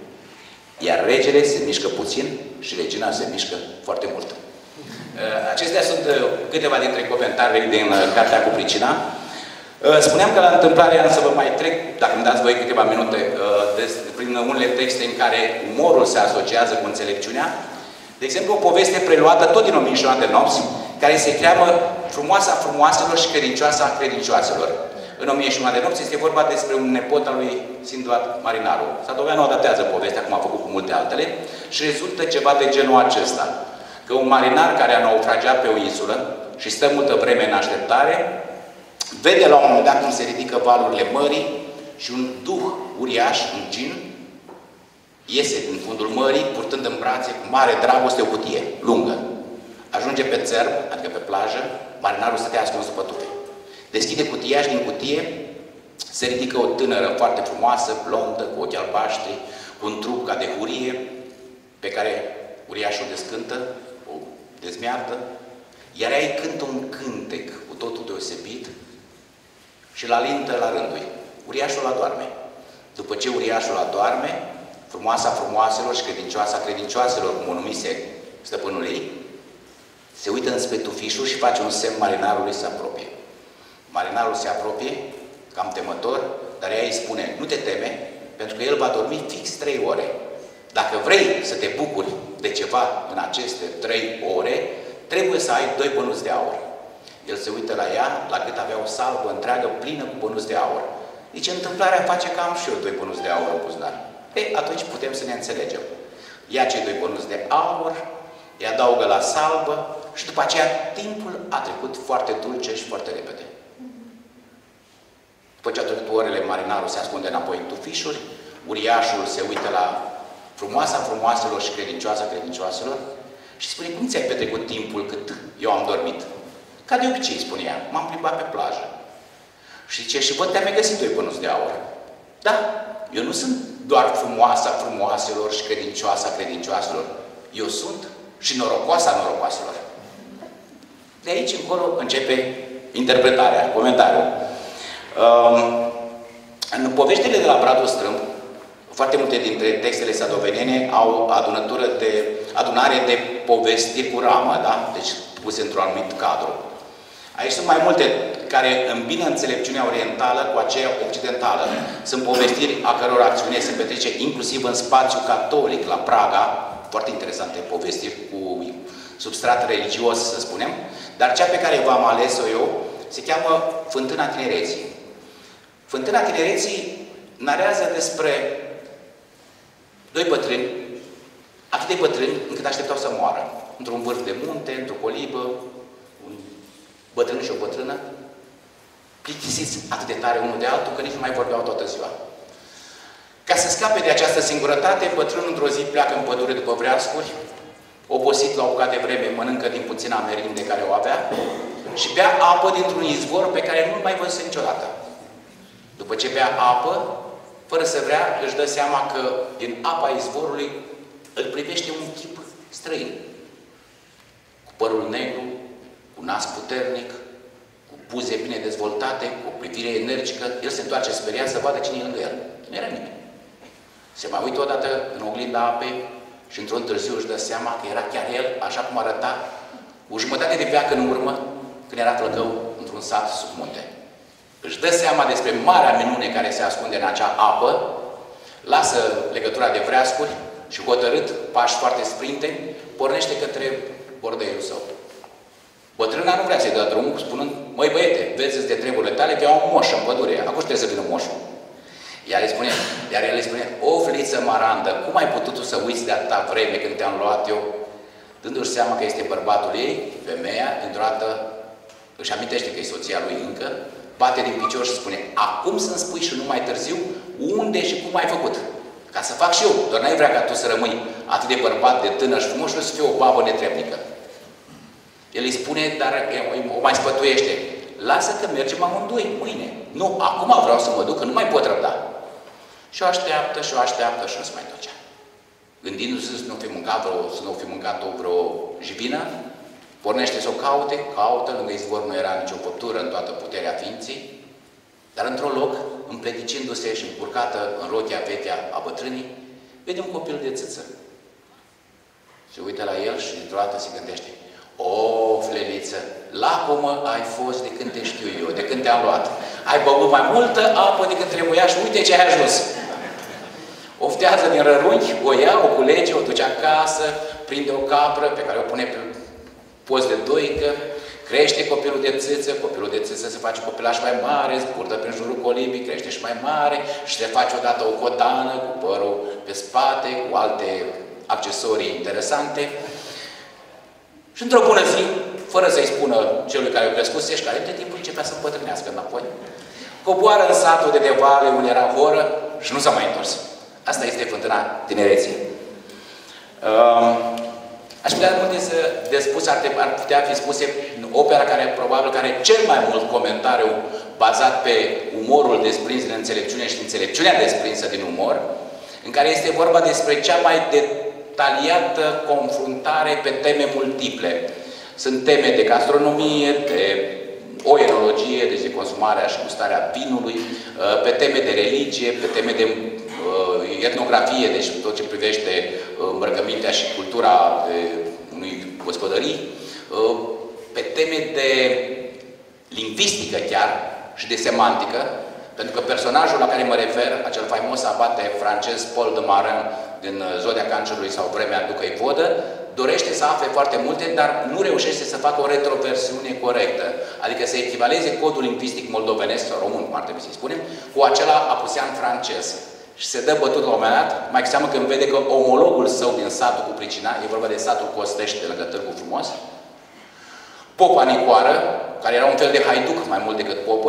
Iar regele se mișcă puțin și regina se mișcă foarte mult. Acestea sunt câteva dintre comentariile din Cartea cu pricina. Spuneam că la întâmplare am să vă mai trec, dacă îmi dați voi câteva minute, prin unele texte în care umorul se asociază cu înțelepciunea. De exemplu, o poveste preluată tot din o mie și una de nopți, care se cheamă Frumoasa frumoaselor și credincioasa credincioaselor. În o mie și una de nopți este vorba despre un nepot al lui Sinduat Marinarul. Sadoveanu adaptează povestea, cum a făcut cu multe altele, și rezultă ceva de genul acesta. Că un marinar care a naufragiat pe o insulă și stă multă vreme în așteptare, vede la un moment dat cum se ridică valurile mării și un duh uriaș, un gin, iese din fundul mării, purtând în brațe cu mare dragoste o cutie lungă. Ajunge pe țărm, adică pe plajă, marinarul stătea ascuns după tufe. Deschide cutia și din cutie se ridică o tânără foarte frumoasă, blondă, cu ochi albaștri, cu un trup ca de hurie, pe care uriașul descântă, o dezmeartă, iar ea îi cântă un cântec cu totul deosebit și la lintă la rândul ei. Uriașul adorme. După ce uriașul adorme, frumoasa frumoaselor și credincioasa credincioaselor, cum o numise stăpânul ei, se uită înspre tufișul și face un semn marinarului să se apropie. Marinarul se apropie, cam temător, dar ea îi spune, nu te teme, pentru că el va dormi fix trei ore. Dacă vrei să te bucuri de ceva în aceste trei ore, trebuie să ai doi bănuți de aur. El se uită la ea, la cât avea o salvă întreagă plină cu bănuți de aur. Zice, întâmplarea face că am și eu doi bănuți de aur în buzunar. Ei, atunci putem să ne înțelegem. Ia cei doi bănuți de aur, îi adaugă la salvă și după aceea timpul a trecut foarte dulce și foarte repede. După ce a trecut orele, marinarul se ascunde înapoi în tufișuri, uriașul se uită la frumoasa frumoaselor și credincioasa credincioaselor și spune, cum ți-ai petrecut timpul cât eu am dormit? Ca de obicei, spune ea, m-am plimbat pe plajă. Și zice, și văd că am găsit doi bănuți de aur. Da, eu nu sunt doar frumoasa frumoaselor și credincioasa credincioaselor. Eu sunt și norocoasa norocoaselor. De aici încolo începe interpretarea, comentariul. Um, în poveștile de la Bradul Strâmb, foarte multe dintre textele sadovenene au adunătură de, adunare de povestiri cu ramă, da? Deci puse într-un anumit cadru. Aici sunt mai multe care îmbină înțelepciunea orientală cu aceea occidentală. Sunt povestiri a căror acțiune se petrece inclusiv în spațiu catolic, la Praga, foarte interesante povestiri cu substrat religios, să spunem, dar cea pe care v-am ales-o eu se cheamă Fântâna Tinereții. Fântâna Tinereții narează despre doi bătrâni, atât de bătrâni încât așteptau să moară. Într-un vârf de munte, într-o colibă, un bătrân și o bătrână, plictisiți atât de tare unul de altul, că nici nu mai vorbeau toată ziua. Ca să scape de această singurătate, bătrânul într-o zi pleacă în pădure după vreascuri, obosit la o bucată de vreme, mănâncă din puțina merinde care o avea și bea apă dintr-un izvor pe care nu-l mai văzuse niciodată. După ce bea apă, fără să vrea, își dă seama că din apa izvorului îl privește un chip străin. Cu părul negru, cu nas puternic, cu buze bine dezvoltate, cu o privire energică, el se întoarce speriat să vadă cine e lângă el. Nu era nimeni. Se mai uită odată în oglinda apei și într-un târziu își dă seama că era chiar el, așa cum arăta, o jumătate de veac în urmă, când era flăcău într-un sat sub munte. Își dă seama despre marea minune care se ascunde în acea apă, lasă legătura de vreascuri și hotărât, pași foarte sprinteni, pornește către bordeiul său. Bătrâna nu vrea să-i dă drumul, spunând, măi băiete, vezi de treburile tale că iau un moș în pădure, acum trebuie să vină moșul. Iar, îi spune, iar el îi spune, o fliță marandă, cum ai putut tu să uiți de atâta vreme când te-am luat eu? Dându-și seama că este bărbatul ei, femeia, dintr-o dată își amintește că e soția lui încă, bate din picior și spune, acum să-mi spui și nu mai târziu, unde și cum ai făcut? Ca să fac și eu, doar n-ai vrea ca tu să rămâi atât de bărbat, de tânăr și frumos și să fie o babă netrebnică. El îi spune, dar o mai spătuiește, lasă că mergem amândoi, mâine. Nu, acum vreau să mă duc, că nu mai pot răbda. Și o așteaptă, și o așteaptă și nu se mai ducea. Gândindu-se să nu fi mâncat vreo, să nu fi mâncat o vreo jivină, pornește să o caute, caută, lângă izvor nu era nicio pătură în toată puterea ființei, dar într-un loc, împleticindu-se și încurcată în rochia vetea a bătrânii, vede un copil de țâță. Se uită la el și dintr-o dată se gândește, o, Fleliță, lacomă ai fost de când te știu eu, de când te-am luat. Ai băut mai multă apă decât trebuia și uite ce ai ajuns. Oftează din rărunchi, o ia, o culege, o duce acasă, prinde o capră pe care o pune pe post de doică, crește copilul de țâță, copilul de țâță se face copilaș mai mare, zburtă prin jurul colibii, crește și mai mare și se face odată o codană cu părul pe spate, cu alte accesorii interesante. Și într-o bună zi, fără să-i spună celui care o crescuse și care între timpul începea să împătrânească înapoi, coboară în satul de devale unde era horă și nu s-a mai întors. Asta este Fântâna Tinereții. Uh, aș putea multe să de spus, ar, ar putea fi spuse opera care probabil care are cel mai mult comentariu bazat pe umorul desprins din înțelepciune și înțelepciunea desprinsă din umor, în care este vorba despre cea mai detaliată confruntare pe teme multiple. Sunt teme de gastronomie, de o enologie, deci de consumarea și gustarea vinului, pe teme de religie, pe teme de etnografie, deci tot ce privește îmbrăcămintea și cultura unui gospodării, pe teme de lingvistică chiar și de semantică, pentru că personajul la care mă refer, acel faimos abate francez Paul de Marin din Zodia Cancerului sau Vremea Ducăi Vodă, dorește să afle foarte multe, dar nu reușește să facă o retroversiune corectă. Adică să echivaleze codul lingvistic moldovenesc sau român, cum ar trebui să-i spunem, cu acela apusean francez. Și se dă bătut la un moment dat, mai cu seamă când vede că omologul său din satul cu pricina, e vorba de satul Costești, de lângă Târgu Frumos, Popa Nicoară, care era un fel de haiduc mai mult decât popă,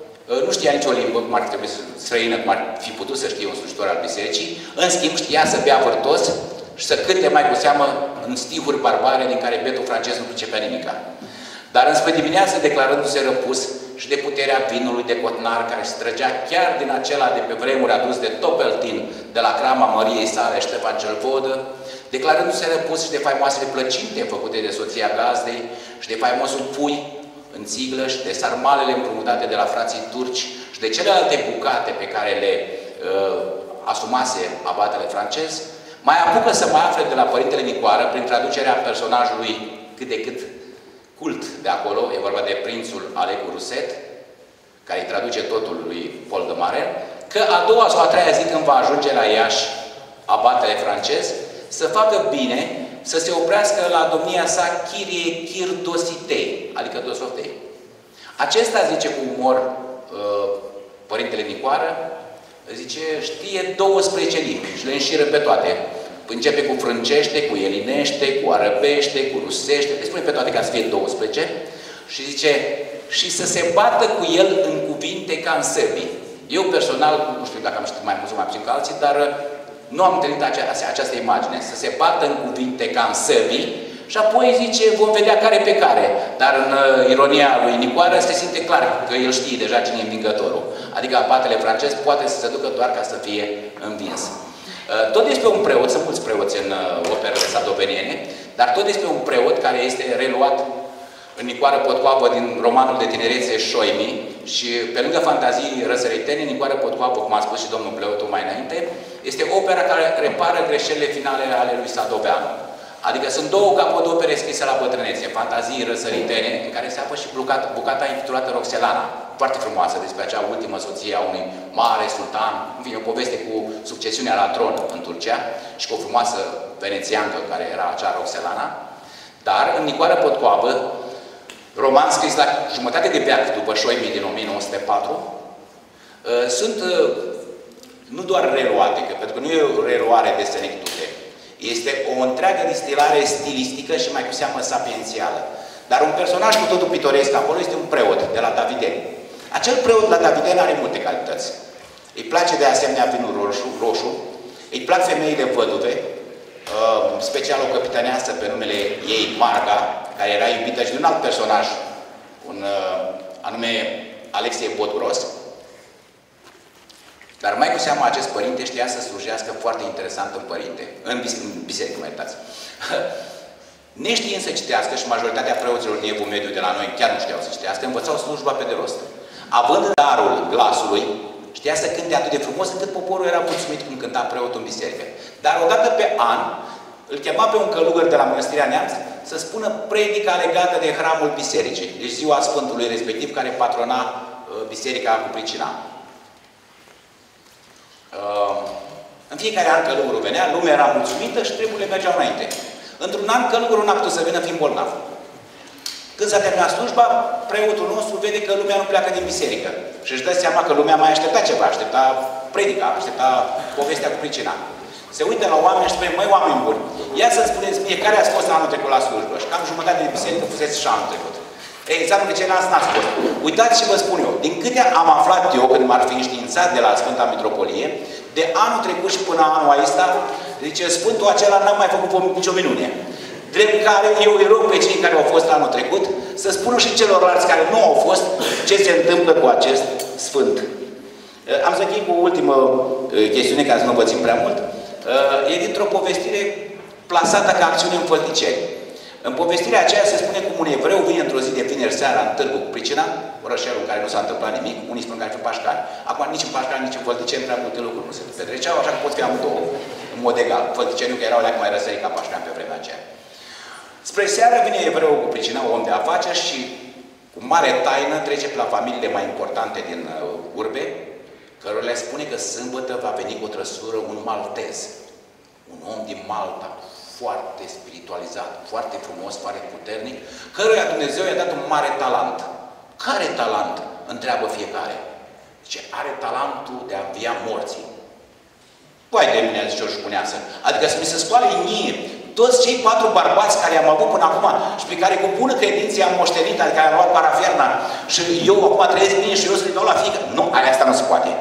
nu știa nicio limbă, cum ar trebui străină, cum ar fi putut să știe un slujitor al bisericii, în schimb știa să bea vârtos și să cânte mai cu seamă în stihuri barbare din care betul francez nu pricepea nimica. Dar înspre dimineață, declarându-se răpus și de puterea vinului de cotnar, care se trăgea chiar din acela de pe vremuri adus de Topeltin, de la crama Măriei sale Ștefan cel Vodă, declarându-se răpus și de faimoasele plăcinte făcute de soția gazdei și de faimosul pui în țiglă și de sarmalele împrumutate de la frații turci și de celelalte bucate pe care le uh, asumase abatele francez, mai apucă să mai afle de la Părintele Nicoară, prin traducerea personajului cât de cât cult de acolo, e vorba de prințul Alecu Ruset, care îi traduce totul lui Paul de Marin, că a doua sau a treia zi când va ajunge la Iași abatele francez, să facă bine să se oprească la domnia sa Chirie Chirdositei, adică Dosotei. Acesta, zice cu umor uh, Părintele Nicoară, zice, știe douăsprezece limbi și le înșiră pe toate. Începe cu frâncește, cu elinește, cu arăbește, cu rusește, le spune pe toate ca să fie douăsprezece și zice, și să se bată cu el în cuvinte ca în săbii. Eu personal, nu știu dacă am știut mai mult sau mai puțin ca alții, dar nu am întâlnit acea, această imagine, să se bată în cuvinte ca în săbii și apoi zice, vom vedea care pe care. Dar în uh, ironia lui Nicoară se simte clar că el știe deja cine e învingătorul. Adică abatele francez poate să se ducă doar ca să fie învins. Uh, tot despre un preot, sunt mulți preoți în uh, operele sadoveniene, dar tot despre un preot care este reluat în Nicoară Potcoavă din romanul de tinerețe Șoimi și pe lângă fantazii răsăritene, Nicoară Potcoavă, cum a spus și domnul preotul mai înainte, este opera care repară greșelile finale ale lui Sadoveanu. Adică sunt două capodopere scrise la bătrânețe, fantazii răsăritene, în care se află și bucata, bucata intitulată Roxelana, foarte frumoasă despre acea ultimă soție a unui mare sultan, în fine, o poveste cu succesiunea la tron în Turcia și cu o frumoasă venețiancă care era acea Roxelana. Dar în Nicoară Potcoavă, roman scris la jumătate de veac după Șoimi din o mie nouă sute patru, sunt nu doar reluate, că, pentru că nu e o reluare de senectute, este o întreagă distilare stilistică și mai cu seamă sapiențială. Dar un personaj cu totul pitoresc acolo este un preot de la Davideni. Acel preot la Davideni are multe calități. Îi place de asemenea vinul roșu, roșu îi plac femeile văduve, special o căpitaneasă pe numele ei, Marga, care era iubită și de un alt personaj, un anume Alexie Bodgros. Dar mai cu seamă, acest părinte știa să slujească foarte interesant în părinte, în, bis în biserică, mă iertați. Neștiind să citească, și majoritatea preoților din Evul Mediu de la noi chiar nu știau să citească, învățau slujba pe de rost. Având darul glasului, știa să cânte atât de frumos încât poporul era mulțumit cum cânta preotul în biserică. Dar odată pe an, îl chema pe un călugăr de la Mănăstirea Neamț să spună predica legată de hramul bisericii, deci ziua Sfântului respectiv, care patrona uh, biserica cu pricina. Uh, în fiecare an călugărul venea, lumea era mulțumită și treburile mergeau înainte. Într-un an călugărul n-a putut să vină fiind bolnav. Când s-a terminat slujba, preotul nostru vede că lumea nu pleacă din biserică. Și își dă seama că lumea mai aștepta ceva, aștepta predica, aștepta povestea cu pricina. Se uită la oameni și spune, măi, oameni buni, ia să-mi spuneți mie care ați fost anul trecut la slujbă. Și cam jumătate de biserică fusese și anul trecut. Ei, înseamnă că ceilalți n-ați fost. Uitați și vă spun eu, din câte am aflat eu, când m-ar fi înștiințat de la Sfânta Mitropolie, de anul trecut și până anul acesta, zice, Sfântul acela n-a mai făcut nicio minune. Drept care eu îi rog pe cei care au fost anul trecut să spună și celorlalți care nu au fost ce se întâmplă cu acest sfânt. Am să închei cu o ultimă chestiune, ca să nu vă țin prea mult. E dintr-o povestire plasată ca acțiune în Fălticeni. În povestirea aceea se spune cum un evreu vine într-o zi de vineri seara în Târgu cu Pricina, orășelul în care nu s-a întâmplat nimic, unii spun că ar fi Pașcani. Acum nici în Pașcani, nici în Fălticeni prea multe lucruri nu se petreceau, așa că pot fi amândouă în mod egal. Fălticeniul că erau alea mai răsărit ca Pașcani pe vremea aceea. Spre seară vine evreul cu Pricina, om de afaceri, și cu mare taină trece pe la familiile mai importante din uh, urbe, cărora le spune că sâmbătă va veni cu o trăsură un maltez, un om din Malta, foarte spiritualizat, foarte frumos, foarte puternic, căruia Dumnezeu i-a dat un mare talent. Care talent? Întreabă fiecare. Zice, are talentul de a învia morții. Păi de mine, zice o șpuneasă. Adică să mi se scoale mie toți cei patru bărbați care am avut până acum și pe care cu bună credință am moștenit, adică am luat paraferna și eu acum trăiesc bine și eu să le dau la fiecare. Nu, aia asta nu se poate.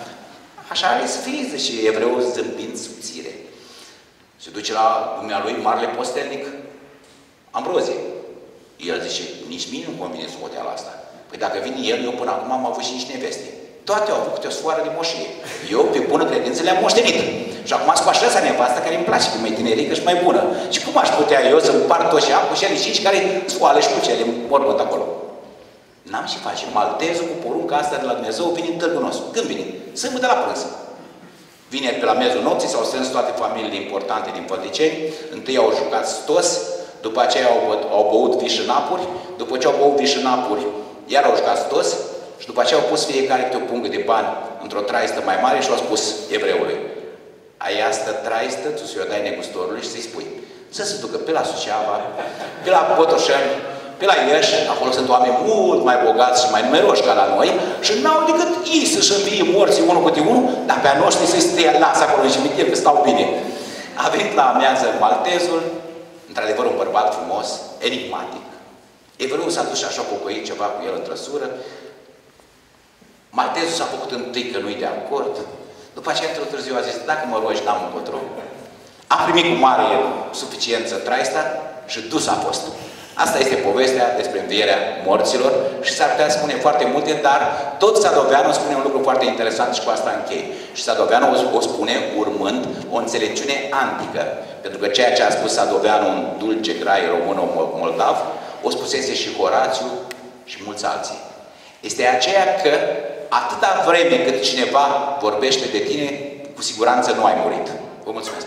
Așa are să fie, zice evreul zâmbind subțire. Se duce la dumnealui, marele postelnic, Ambrozie. El zice, nici mie nu convine scoteala asta. Păi dacă vine el, eu până acum am avut și nici neveste. Toate au avut câte o sfoară de moșie. Eu, pe bună credință, le-am moștenit. Și acum scoașă ăsta nevastă care îmi place, că mai tinerică și mai bună. Și cum aș putea eu să împart tot și am cu cele cinci care scoală și cu cele mormânt acolo? N-am și face. Maltezul cu porunca asta de la Dumnezeu vine în târgul nostru. Când vine? Sâmbătă la prânz. Vineri pe la miezul nopții s-au strâns toate familiile importante din Fălticeni. Întâi au jucat stos, după aceea au, au băut vișânapuri, după ce au băut vișânapuri, iar au jucat stos și după aceea au pus fiecare câte o pungă de bani într-o traistă mai mare și au spus evreului: ai asta traistă, tu să-i o dai negustorului și să-i spui să se ducă pe la Suceava, pe la Botoșani, pe la Iași, acolo sunt oameni mult mai bogați și mai numeroși ca la noi și n-au decât ei să-și învie morții unul câte unul, dar pe a noștri să-i stea lasă acolo în cimitir, că stau bine. A venit la amiază maltezul, într-adevăr un bărbat frumos, enigmatic. Evreul s-a dus și așa pocăit ceva cu el în trăsură. Maltezul s-a făcut întâi că nu-i de acord. După aceea, într-o târziu, a zis, dacă mă rogi, n-am încotro. A primit cu mare suficiență traista și dus a fost. Asta este povestea despre învierea morților și s-ar putea spune foarte multe, dar tot Sadoveanu spune un lucru foarte interesant și cu asta închei. Și Sadoveanu o spune urmând o înțelepciune antică. Pentru că ceea ce a spus Sadoveanu în dulce grai român-moldav, o spusese și Horațiu și mulți alții. Este aceea că atâta vreme cât cineva vorbește de tine, cu siguranță nu ai murit. Vă mulțumesc!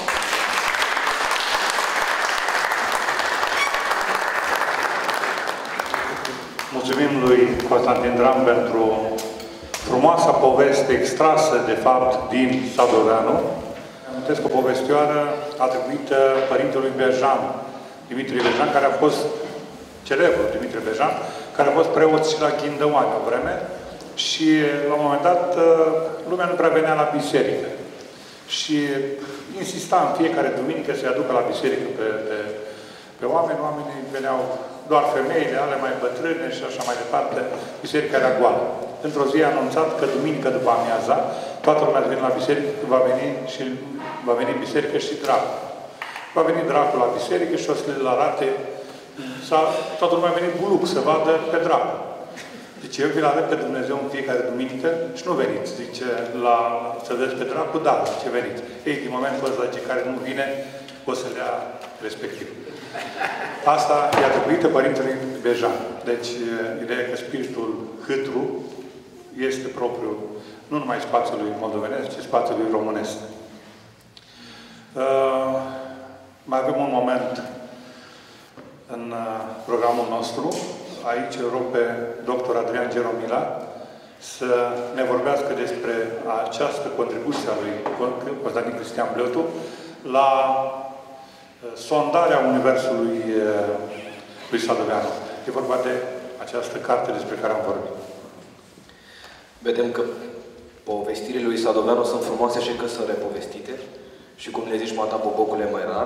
Mulțumim lui Constantin Dram pentru frumoasa poveste extrasă, de fapt, din Sadoveanu. Amintesc o povestioară atribuită părintelui Berjan, Dimitrie Berjan, care a fost celebrul Dimitrie Berjan, care a fost preot și la Ghindăoani o vreme și, la un moment dat, lumea nu prea venea la biserică. Și insista în fiecare duminică să-i aducă la biserică pe, pe, pe oameni. Oamenii veneau doar femeile, ale mai bătrâne și așa mai departe. Biserica era goală. Într-o zi a anunțat că duminică după amiaza, toată lumea vine la biserică, va veni și va veni biserică și dracu. Va veni dracu la biserică și o să le arate. Toată lumea a venit buluc să vadă pe dracu. Zice, eu vi-l arăt pe Dumnezeu în fiecare duminică și nu veniți. Zice, la, să vezi pe dracu, da, zice, veniți. Ei, din momentul ăsta, zice, care nu vine, o să le ia respectiv. Asta e atribuită părintelui Berjan. Deci, ideea că spiritul hâtru este propriu, nu numai spațiului moldovenesc, ci spațiului românesc. Uh, mai avem un moment în uh, programul nostru. Aici îl rog pe doctor Adrian Geromila să ne vorbească despre această contribuție a lui Constantin Cristian Bleotu la sondarea Universului lui Sadoveanu. E vorba de această carte despre care am vorbit. Vedem că povestirile lui Sadoveanu sunt frumoase și că sunt repovestite. Și cum le zici, Mata Bobocule, mai rar.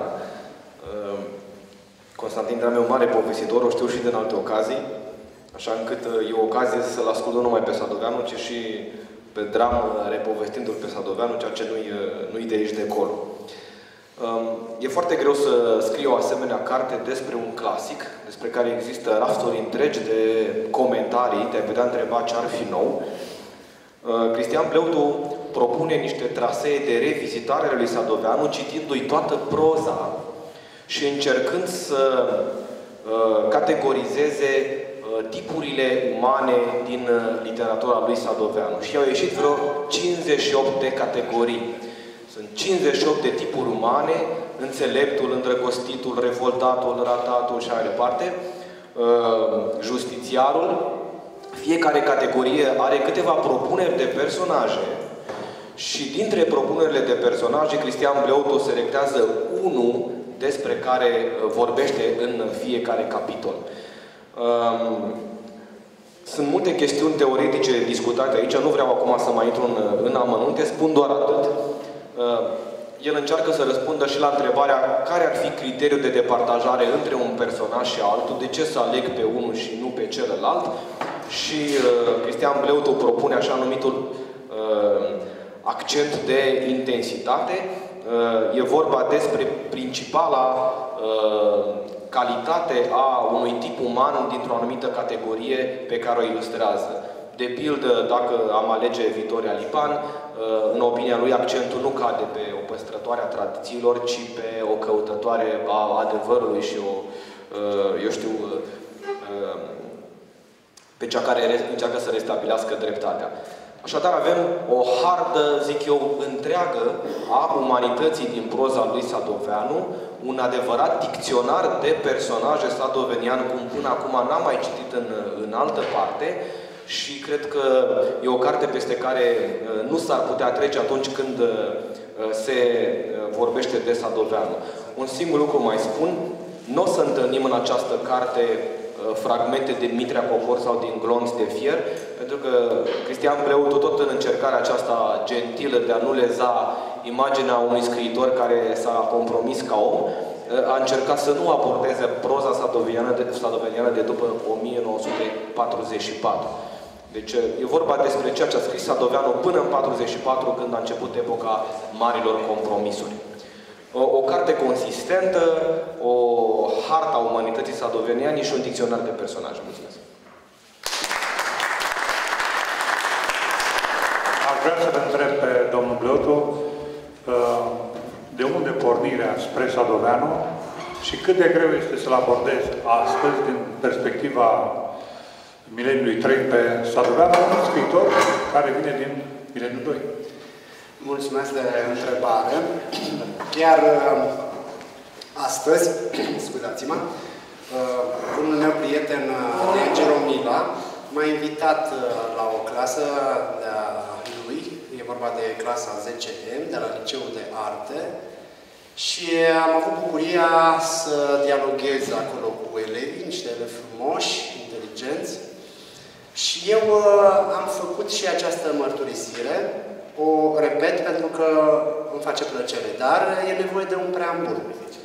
Constantin Dram e un mare povestitor, o știu și din alte ocazii, așa încât e o ocazie să-l ascult nu numai pe Sadoveanu, ci și pe Dram repovestindu-l pe Sadoveanu, ceea ce nu-i nu de aici de acolo. E foarte greu să scriu o asemenea carte despre un clasic, despre care există rafturi întregi de comentarii, te-ai putea întreba ce ar fi nou. Cristian Bleutu propune niște trasee de revizitare a lui Sadoveanu, citindu-i toată proza și încercând să categorizeze tipurile umane din literatura lui Sadoveanu. Și au ieșit vreo cincizeci și opt de categorii. Sunt cincizeci și opt de tipuri umane: înțeleptul, îndrăgostitul, revoltatul, ratatul și așa mai departe, justițiarul. Fiecare categorie are câteva propuneri de personaje și dintre propunerile de personaje, Cristian Bleutu selectează unul despre care vorbește în fiecare capitol. Sunt multe chestiuni teoretice discutate aici, nu vreau acum să mai intru în, în amănunte, spun doar atât. El încearcă să răspundă și la întrebarea care ar fi criteriul de departajare între un personaj și altul, de ce să aleg pe unul și nu pe celălalt. Și uh, Cristian Bleutu propune așa numitul uh, accent de intensitate. Uh, e vorba despre principala uh, calitate a unui tip uman dintr-o anumită categorie pe care o ilustrează. De pildă, dacă am alege Vitoria Lipan, în opinia lui, accentul nu cade pe o păstrătoare a tradițiilor, ci pe o căutătoare a adevărului și o, eu știu, pe cea care încearcă să restabilească dreptatea. Așadar, avem o hartă, zic eu, întreagă a umanității din proza lui Sadoveanu, un adevărat dicționar de personaje sadovenian, cum până acum n-am mai citit în, în altă parte, și cred că e o carte peste care nu s-ar putea trece atunci când se vorbește de Sadoveanu. Un singur lucru mai spun, nu o să întâlnim în această carte fragmente din Mitrea Cocor sau din Glonț de fier, pentru că Cristian Bleutu, tot în încercarea aceasta gentilă de a nu leza imaginea unui scriitor care s-a compromis ca om, a încercat să nu abordeze proza sadoveniană de, sadoveniană de după o mie nouă sute patruzeci și patru. Deci e vorba despre ceea ce a scris Sadoveanu până în patruzeci și patru, când a început epoca marilor compromisuri. O, o carte consistentă, o harta umanității sadoveniane și un dicționar de personaje. Mulțumesc! Aș vrea să-l întreb pe domnul Bleutu de unde pornirea spre Sadoveanu și cât de greu este să-l abordezi astăzi din perspectiva mileniului trei pe Sadoveanu, un scriitor care vine din mileniul doi. Mulțumesc de întrebare. Chiar astăzi, scuzați-mă, unul meu prieten, Angelo Mila, m-a invitat la o clasă de-a lui, e vorba de clasa zece M, de la Liceul de Arte, și am avut bucuria să dialoghez acolo cu elevii, niște elevi frumoși, inteligenți, și eu am făcut și această mărturisire. O repet pentru că îmi face plăcere, dar e nevoie de un preambul.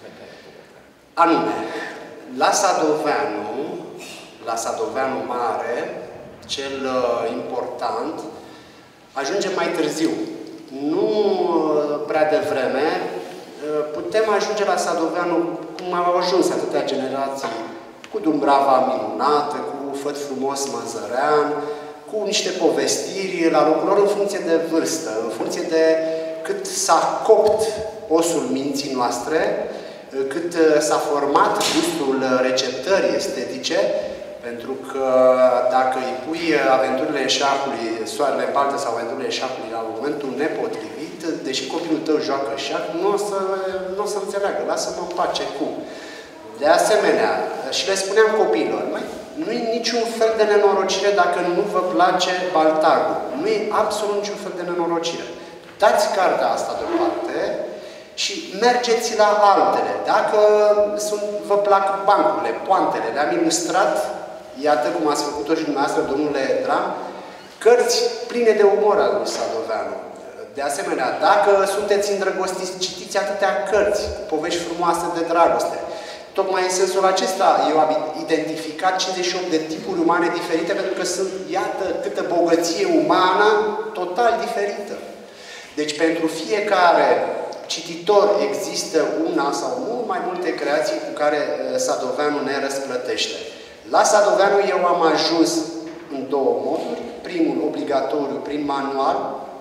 Anume, la Sadoveanu, la Sadoveanu Mare, cel important, ajungem mai târziu. Nu prea devreme, putem ajunge la Sadoveanu cum au ajuns atâtea generații, cu Dumbrava minunată, cu Făt frumos Măzărean, cu niște povestiri la locul lor în funcție de vârstă, în funcție de cât s-a copt osul minții noastre, cât s-a format gustul receptării estetice, pentru că dacă îi pui aventurile șahului, soarele în baltă sau aventurile șahului la momentul nepotrivit, deși copilul tău joacă șah, nu o să, nu o să înțeleagă, lasă-mă în pace cum. De asemenea, și le spuneam copiilor, nu e niciun fel de nenorocire dacă nu vă place Baltagul. Nu e absolut niciun fel de nenorocire. Dați cartea asta deoparte și mergeți la altele. Dacă sunt, vă plac bancurile, poantele, le-am ilustrat, iată cum ați făcut-o și dumneavoastră, domnule Dram, cărți pline de umor al lui Sadoveanu. De asemenea, dacă sunteți îndrăgostiți, citiți atâtea cărți cu povești frumoase de dragoste. Tocmai în sensul acesta eu am identificat cincizeci și opt de tipuri umane diferite, pentru că sunt, iată, câtă bogăție umană total diferită. Deci pentru fiecare cititor există una sau mult mai multe creații cu care Sadoveanu ne răsplătește. La Sadoveanu eu am ajuns în două moduri. Primul, obligatoriu, prin manual,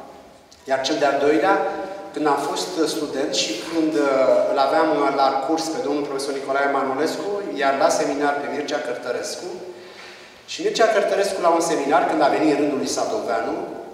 iar cel de-al doilea, când am fost student și când îl aveam la curs pe domnul profesor Nicolae Manolescu, iar la seminar pe Mircea Cărtărescu. Și Mircea Cărtărescu, la un seminar, când a venit rândul lui Sadoveanu,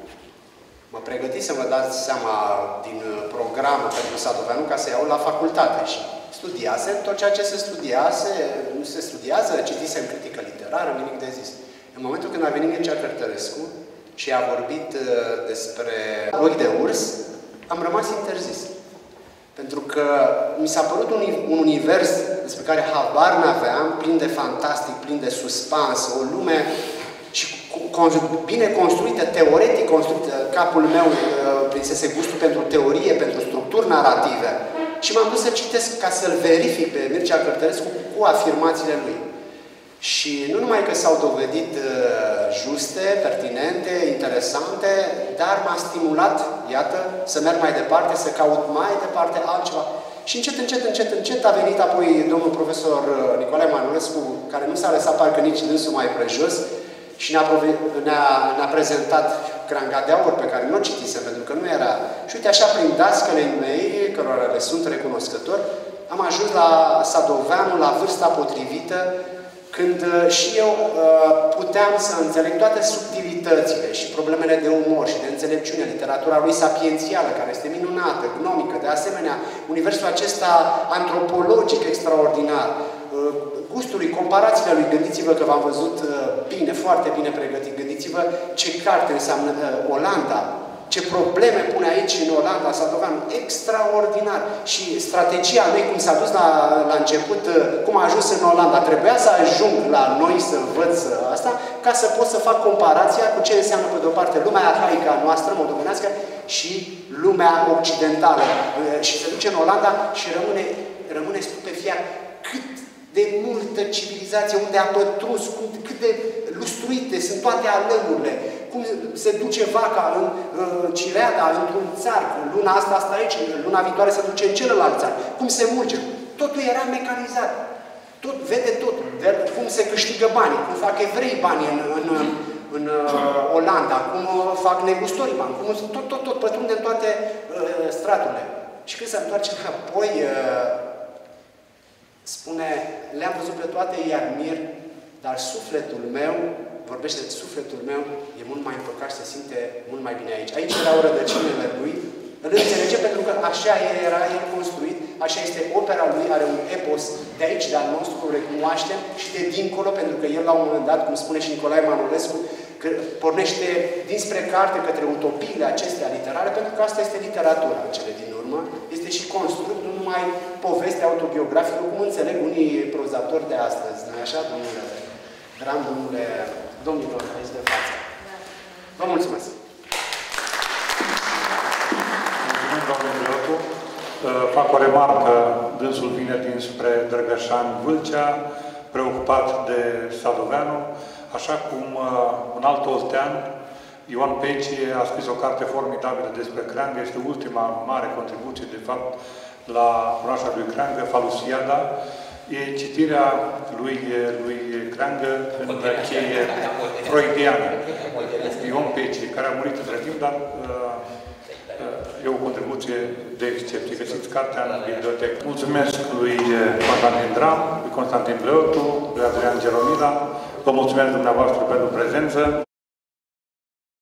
mă pregătit să vă dați seama din programul pentru Sadoveanu ca să iau la facultate. Și studiase tot ceea ce se studiase, nu se studiază, citisem critică literară, nimic de zis. În momentul când a venit Mircea Cărtărescu și a vorbit despre ochi de urs, am rămas interzis. Pentru că mi s-a părut un, un univers despre care habar n-aveam, plin de fantastic, plin de suspans, o lume și bine construită, teoretic construită. Capul meu prinsese gustul pentru teorie, pentru structuri narrative. Și m-am dus să citesc ca să-l verific pe Mircea Cărtărescu cu afirmațiile lui. Și nu numai că s-au dovedit uh, juste, pertinente, interesante, dar m-a stimulat, iată, să merg mai departe, să caut mai departe altceva. Și încet, încet, încet, încet a venit apoi domnul profesor Nicolae Manolescu, care nu s-a lăsat parcă nici dânsul mai prejos, și ne-a ne ne prezentat Cranga de Aur, pe care nu o citisem, pentru că nu era. Și uite, așa, prin dascălei mei, cărora le sunt recunoscători, am ajuns la Sadoveanu, la vârsta potrivită, când și eu uh, puteam să înțeleg toate subtilitățile și problemele de umor și de înțelepciune, literatura lui sapiențială, care este minunată, gnomică, de asemenea, universul acesta antropologic extraordinar, uh, gustului, comparațiile lui, gândiți-vă că v-am văzut uh, bine, foarte bine pregătit, gândiți-vă ce carte înseamnă uh, Olanda, ce probleme pune aici în Olanda, Sadoveanu, extraordinar. Și strategia lui, cum s-a dus la, la început, cum a ajuns în Olanda, trebuia să ajung la noi să învăț asta, ca să pot să fac comparația cu ce înseamnă, pe de o parte, lumea arhaică a noastră, moldovenească, și lumea occidentală. Și se duce în Olanda și rămâne, rămâne stupefiat cât de multă civilizație, unde a pătruns, cât de lustruite sunt toate alămurile, cum se duce vaca în uh, Cireada, într-un țar, luna asta asta aici, luna viitoare se duce în celălalt țar, cum se mulge. Totul era mecanizat. Tot, vede totul. De cum se câștigă banii, cum fac evrei banii în, în, în uh, Olanda, cum uh, fac negustorii bani, cum tot, tot, tot pătrunde în toate uh, straturile. Și când se întoarce apoi, uh, spune, le-am văzut pe toate, iar mir, dar sufletul meu, vorbește de sufletul meu, e mult mai împăcat și se simte mult mai bine aici. Aici erau rădăcinile lui, îl înțelege pentru că așa era el construit, așa este opera lui, are un epos de aici, de al nostru, îl recunoaștem și de dincolo, pentru că el la un moment dat, cum spune și Nicolae Manolescu, că pornește dinspre carte către utopiile acestea literare, pentru că asta este literatura în cele din urmă, este și construct, nu numai poveste autobiografică, cum înțeleg unii prozatori de astăzi. Nu-i așa, domnule Dram, domnule, domnilor aici de față? Vă mulțumesc! Mulțumim, domnule Milotu. Fac o remarcă, dânsul vine dinspre Drăgășani, Vâlcea, preocupat de Sadoveanu, așa cum un alt oltean, Ioan Peci, a scris o carte formidabilă despre Creangă, este ultima mare contribuție, de fapt, la cunoașterea lui Creangă, Falusiada, e citirea lui, lui Creangă în cheie freudiană. Ioan Peci, care a murit între timp, dar uh, e o contribuție de excepție. Găsiți cartea în bibliotecă. Mulțumesc lui Constantin Dram, lui Constantin Bleotu, lui Adrian Geromila. Vă mulțumesc dumneavoastră pentru prezență.